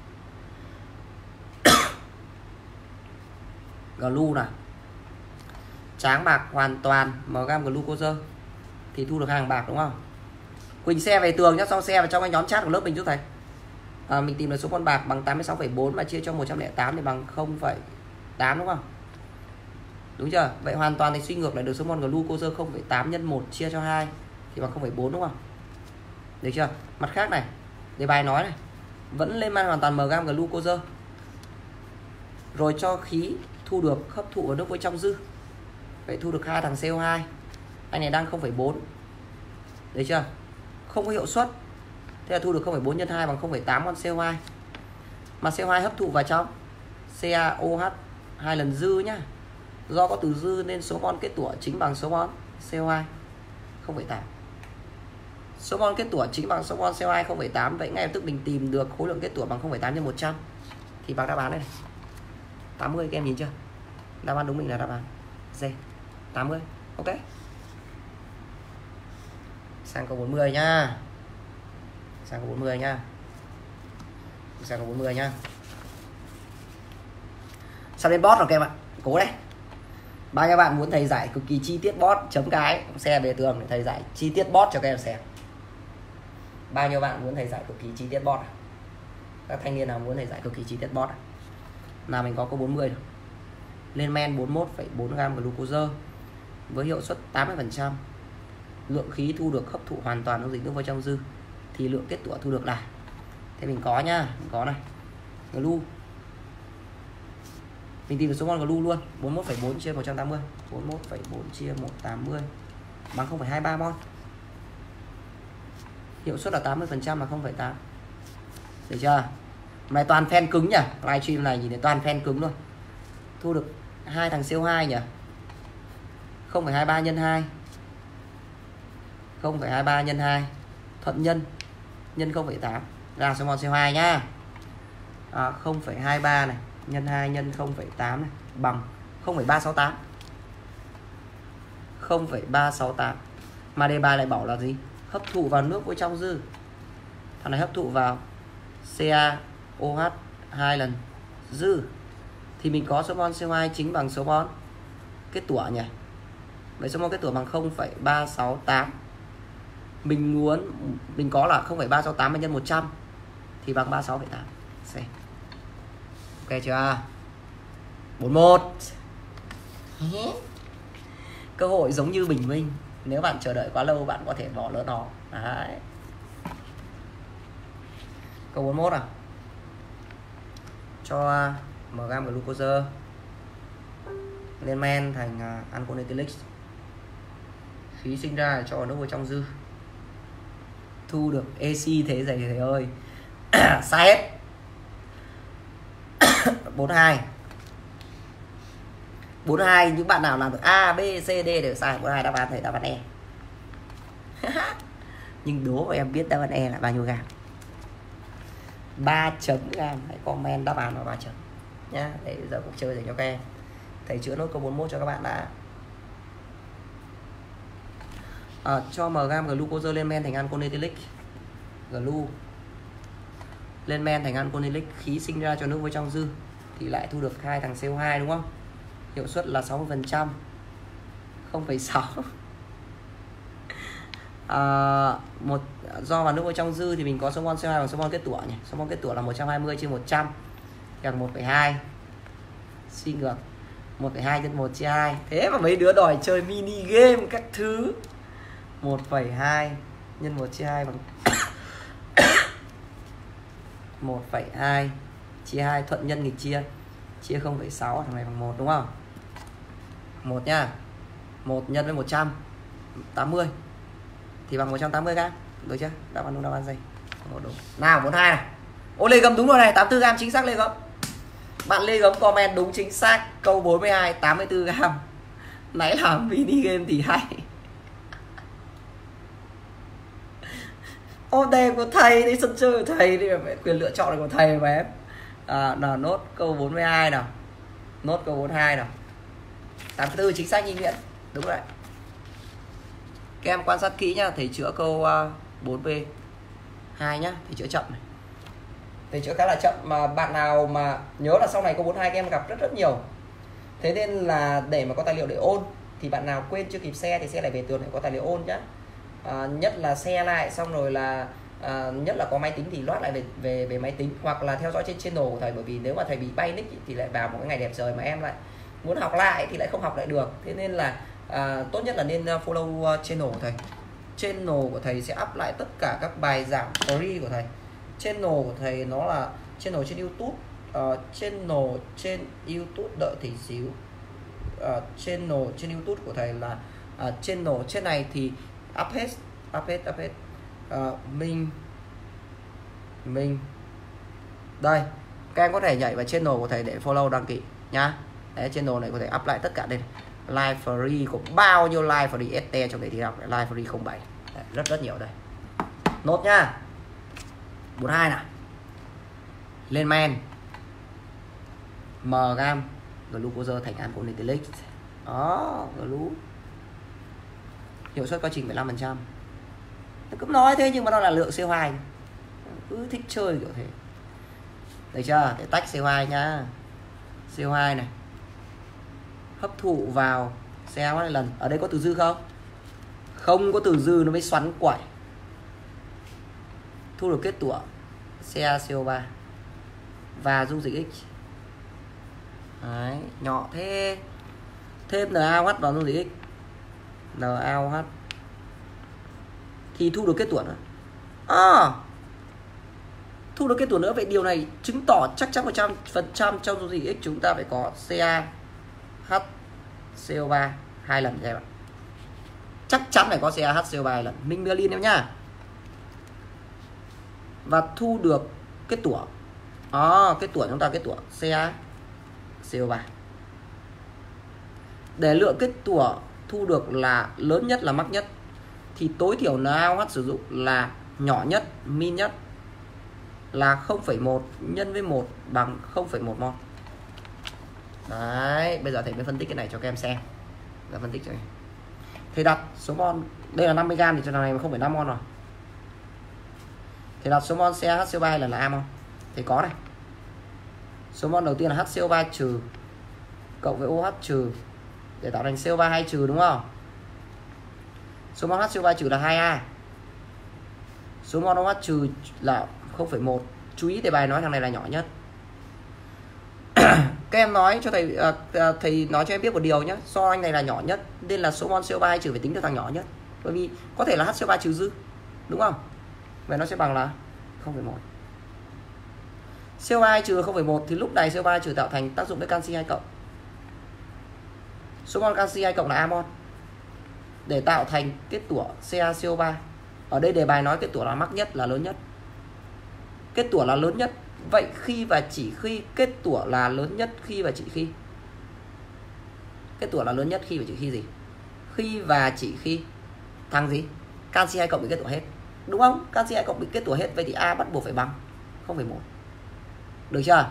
Glu nào. Tráng bạc hoàn toàn M gam glucose thì thu được hàng bạc đúng không? Quỳnh xe về tường nhá, xong xe vào trong cái nhóm chat của lớp mình giúp thầy. À, mình tìm được số con bạc bằng tám mươi sáu phẩy bốn mà chia cho một trăm lẻ tám thì bằng không phẩy tám đúng không? Đúng chưa? Vậy hoàn toàn thì suy ngược lại được số mol glucose không phẩy tám nhân một chia cho hai thì bằng không phẩy bốn đúng không? Được chưa? Mặt khác này, đề bài nói này, vẫn lên men hoàn toàn M gam glucose. Rồi cho khí thu được hấp thụ vào nước với trong dư. Vậy thu được hai thằng C O hai. Anh này đang không phẩy bốn. Được chưa? Không có hiệu suất. Thế là thu được không phẩy bốn nhân hai bằng không phẩy tám con C O hai. Mà C O hai hấp thụ vào trong CaOH hai lần dư nhá. Do có từ dư nên số mol kết tủa chính bằng số mol C O hai không phẩy tám. Số mol kết tủa chính bằng số mol C O hai không phẩy tám. Vậy ngay lập tức mình tìm được khối lượng kết tủa bằng không phẩy tám nhân một trăm thì bằng đáp án này, này. tám mươi các em nhìn chưa? Đáp án đúng mình là đáp án D. tám mươi. Ok. Sang câu bốn mươi nhá. Sang câu bốn mươi nhá. Sang câu bốn mươi nhá. Sao lên boss rồi các em ạ. Cố đấy. Bao nhiêu bạn muốn thầy giải cực kỳ chi tiết boss chấm cái xe về tường để thầy giải chi tiết boss cho các em xem. Bao nhiêu bạn muốn thầy giải cực kỳ chi tiết boss? Các thanh niên nào muốn thầy giải cực kỳ chi tiết boss? Nào mình có câu bốn mươi rồi. Lên men bốn mươi mốt phẩy bốn gam glucose với hiệu suất tám mươi phần trăm. Lượng khí thu được hấp thụ hoàn toàn trong dịch nước vào trong dư thì lượng kết tủa thu được là. Thế mình có nhá, mình có này. Glu. Mình tìm được số mol glu luôn, bốn mươi mốt phẩy bốn chia một trăm tám mươi. bốn mươi mốt phẩy bốn chia một trăm tám mươi bằng không phẩy hai mươi ba mol. Hiệu suất là tám mươi phần trăm là không phẩy tám. Được chưa? Này toàn fan cứng nhỉ? Livestream này nhìn thấy toàn fan cứng luôn. Thu được hai thằng C O hai nhỉ? không phẩy hai mươi ba nhân hai. không phẩy hai mươi ba nhân hai. Thuận nhân nhân không phẩy tám ra số mol C O hai nhá. À, không phẩy hai mươi ba này nhân hai nhân không phẩy tám này bằng không phẩy ba sáu tám. không phẩy ba sáu tám. Mà đề bài lại bảo là gì? Hấp thụ vào nước với trong dư. Thằng này hấp thụ vào CaOH hai lần dư thì mình có số mol C O hai chính bằng số mol kết tủa nhỉ? Vậy số mol kết tủa bằng không phẩy ba sáu tám Mình muốn mình có là không phẩy ba sáu tám nhân một trăm thì bằng ba mươi sáu phẩy tám. Ok chưa? bốn mươi mốt. Cơ hội giống như bình minh, nếu bạn chờ đợi quá lâu bạn có thể bỏ lỡ nó. Đấy. Câu bốn mươi mốt à? Cho M gam glucose lên men thành uh, alcohol ethylic, khí sinh ra cho nước vào trong dư, thu được oxy thế dày thầy ơi. Sai hết. bốn mươi hai. bốn mươi hai những bạn nào làm được A, B, C, D đều sai. bốn mươi hai đáp án thầy đáp án E. Nhưng đố mà em biết đáp án E là bao nhiêu gam? ba chấm gam. Hãy comment đáp án vào ba chấm nhá. Để giờ cuộc chơi dành cho các em. Thầy chữa nốt câu bốn mươi mốt cho các bạn đã. À, cho M gam glucose lên men thành alcohol ethylic, glu lên men thành alcohol ethylic, khí sinh ra cho nước với trong dư thì lại thu được hai thằng C O hai đúng không? Hiệu suất là sáu mươi phần trăm, không phẩy sáu. À, một do vào nước vào trong dư thì mình có số mol C O hai bằng số mol kết tủa nhỉ. Số mol kết tủa là một trăm hai mươi trên một trăm bằng một phẩy hai. Suy ngược một phẩy hai nhân một chia hai. Thế mà mấy đứa đòi chơi mini game các thứ. một phẩy hai nhân một chia hai bằng một phẩy hai chia hai, thuận nhân nghịch chia, chia không phẩy sáu, thằng này bằng một đúng không? một nhá. một nhân với một trăm tám mươi thì bằng một trăm tám mươi gam. Được chưa? Đáp án đúng, đáp án gì? Một đúng. Nào bốn mươi hai này. Ô Lê Gấm đúng rồi này, tám mươi tư gam chính xác Lê Gấm. Bạn Lê Gấm comment đúng chính xác câu bốn mươi hai, tám mươi tư gam. Nãy làm mini game thì hay. Ô đề của thầy đấy, sân chơi của thầy đi, quyền lựa chọn của thầy mà em. À, nào nốt câu bốn mươi hai nào. Nốt câu bốn mươi hai nào. tám mươi tư chính xác Nhi Nguyễn. Đúng rồi. Các em quan sát kỹ nhá, thầy chữa câu uh, bốn B hai nhá, thầy chữa chậm này. Thầy chữa khá là chậm mà bạn nào mà nhớ là sau này câu bốn mươi hai các em gặp rất rất nhiều. Thế nên là để mà có tài liệu để ôn thì bạn nào quên chưa kịp xe thì xe lại về tường để có tài liệu ôn nhá. À, nhất là xe lại xong rồi là à, nhất là có máy tính thì loát lại về về về máy tính hoặc là theo dõi trên channel của thầy, bởi vì nếu mà thầy bị bay nick thì lại vào một cái ngày đẹp trời mà em lại muốn học lại thì lại không học lại được. Thế nên là à, tốt nhất là nên follow channel của thầy. Channel của thầy sẽ up lại tất cả các bài giảng free của thầy. Channel của thầy nó là channel trên YouTube. Uh, channel trên YouTube đợi tí xíu. Uh, channel trên YouTube của thầy là uh, channel trên này thì up hết, up hết, up hết. Uh, mình mình đây, các em có thể nhảy vào channel của thầy để follow đăng ký nhá. Đấy, channel này có thể up lại tất cả đây. Live free có bao nhiêu live free ét tê trong đề thi học, live free không bảy. Đấy, rất rất nhiều đây. Nốt nhá. bốn mươi hai nào. Lên men M gam glucose thành alcohol ethylic. Đó, glu. Hiệu suất quá trình mười lăm phần trăm. Nó cũng nói thế nhưng mà nó là lượng C O hai. Cứ thích chơi kiểu thế. Được chưa? Để tách C O hai nhá. C O hai này hấp thụ vào C O hai lần. Ở đây có từ dư không? Không có từ dư nó mới xoắn quẩy. Thu được kết tủa C A C O ba và dung dịch X. Đấy, nhỏ thế. Thêm NaOH vào dung dịch X. NaOH thì thu được kết tủa nữa. À, thu được kết tủa nữa. Vậy điều này chứng tỏ chắc chắn một trăm phần trăm trong dung dịch X chúng ta phải có CaH C O ba hai lần các bạn. Chắc chắn phải có CaH C O ba hai lần. Minh Merlin em nhá. Và thu được kết tủa. À, kết tủa chúng ta kết tủa Ca C O ba. Để lượng kết tủa thu được là lớn nhất là mắc nhất thì tối thiểu NaOH sử dụng là nhỏ nhất, min nhất là không phẩy một nhân với một bằng không phẩy một mol. Đấy, bây giờ thầy mới phân tích cái này cho các em xem. Giờ phân tích cho em. Thầy đặt số mol, đây là năm mươi gam thì cho này không phẩy năm mol rồi. Thầy đặt số mol CaH C O ba là là A mol. Thầy có này. Số mol đầu tiên là H C O ba trừ cộng với OH trừ để tạo thành C O ba hai trừ đúng không? Số mol H C O ba trừ là hai A. Số mol OH trừ là không phẩy một. Chú ý đề bài nói thằng này là nhỏ nhất. Các em nói cho thầy uh, thầy nói cho em biết một điều nhé. Do anh này là nhỏ nhất nên là số mol xê o ba trừ phải tính theo thằng nhỏ nhất. Bởi vì có thể là hát xê o ba trừ dư, đúng không? Vậy nó sẽ bằng là không phẩy một. xê o ba trừ không phẩy một thì lúc này xê o ba trừ tạo thành tác dụng với canxi hai cộng. Số mol canxi hai cộng là amon để tạo thành kết tủa xê a xê o ba. Ở đây đề bài nói kết tủa là mắc nhất, là lớn nhất. Kết tủa là lớn nhất. Vậy khi và chỉ khi kết tủa là lớn nhất khi và chỉ khi. Kết tủa là lớn nhất khi và chỉ khi gì? Khi và chỉ khi thằng gì? Canxi hai cộng bị kết tủa hết. Đúng không? Canxi hai cộng bị kết tủa hết, vậy thì A bắt buộc phải bằng không phẩy một. Được chưa?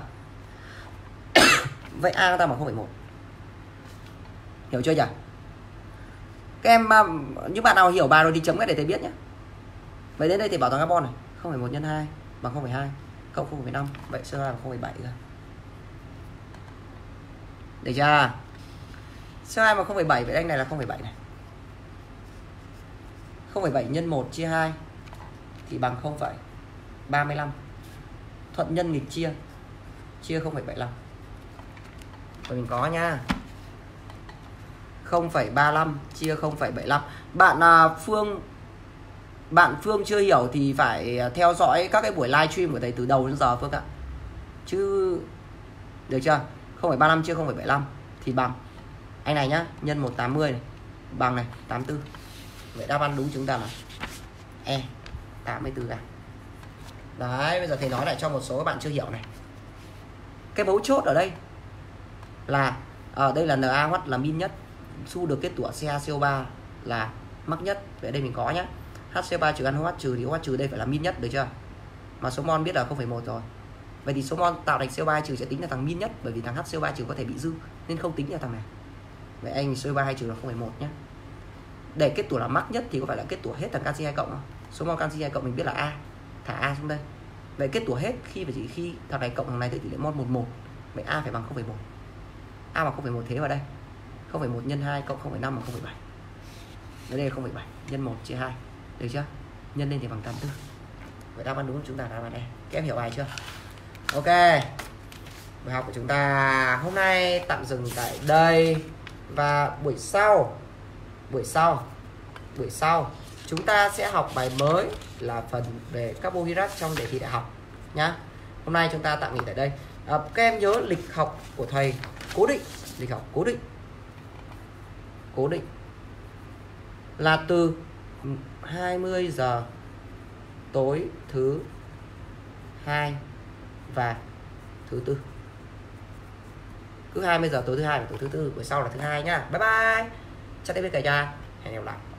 Vậy A ta bằng không phẩy một. Hiểu chưa nhỉ? Các em, những bạn nào hiểu bài rồi thì chấm cái để thầy biết nhé. Vậy đến đây thì bảo toàn carbon này, không phẩy một nhân hai bằng không phẩy hai cộng không phẩy năm, vậy xê o hai bằng không phẩy bảy ra. Được chưa? xê o hai bằng không phẩy bảy, vậy anh này là không phẩy bảy này. không phẩy bảy nhân một chia hai thì bằng không phẩy ba mươi lăm. Thuận nhân nghịch chia, chia không phẩy bảy mươi lăm. Rồi mình có nha. không phẩy ba mươi lăm chia không phẩy bảy mươi lăm. Bạn à, Phương Bạn Phương chưa hiểu thì phải theo dõi các cái buổi livestream của thầy từ đầu đến giờ Phương ạ. Chứ được chưa? không phẩy ba mươi lăm chia không phẩy bảy mươi lăm thì bằng anh này nhá, nhân một trăm tám mươi này, bằng này tám mươi tư. Vậy đáp án đúng chúng ta là E tám mươi tư gram. Đấy, bây giờ thầy nói lại cho một số các bạn chưa hiểu này. Cái mấu chốt ở đây là ở đây là NaOH là min nhất, su được kết tủa xê a xê o ba là mắc nhất. Vậy đây mình có nhá. hát xê o ba trừ ăn OH trừ thì OH trừ đây phải là min nhất, được chưa? Mà số mol biết là không phẩy một rồi. Vậy thì số mol tạo thành xê o ba trừ sẽ tính là thằng min nhất, bởi vì thằng hát xê o ba trừ có thể bị dư nên không tính là thằng này. Vậy anh xê o ba hai trừ là không phẩy một nhé. Để kết tủa là mắc nhất thì có phải là kết tủa hết thằng canxi hai cộng không? Số mol canxi hai cộng mình biết là A, thả A xuống đây. Vậy kết tủa hết khi và chỉ khi thằng này cộng thằng này thì tỷ lệ mol một một. Vậy A phải bằng không phẩy một. A bằng không phẩy một thế vào đây. không phẩy một nhân hai cộng không phẩy năm bằng không phẩy bảy. Ở đây là không phẩy bảy nhân một chia hai. Được chưa? Nhân lên thì bằng tám mươi tư. Vậy đáp án đúng của chúng ta là đáp án E. Các em hiểu bài chưa? Ok. Bài học của chúng ta hôm nay tạm dừng tại đây. Và buổi sau Buổi sau Buổi sau chúng ta sẽ học bài mới là phần về carbohydrate trong đề thi đại học nhá. Hôm nay chúng ta tạm nghỉ tại đây. À, các em nhớ lịch học của thầy cố định. Lịch học cố định Cố định là từ hai mươi giờ tối thứ hai và thứ tư. Cứ hai mươi giờ tối thứ hai và tối thứ tư. Buổi sau là thứ hai nhá. Bye bye. Chào tạm biệt cả nhà. Hẹn gặp lại.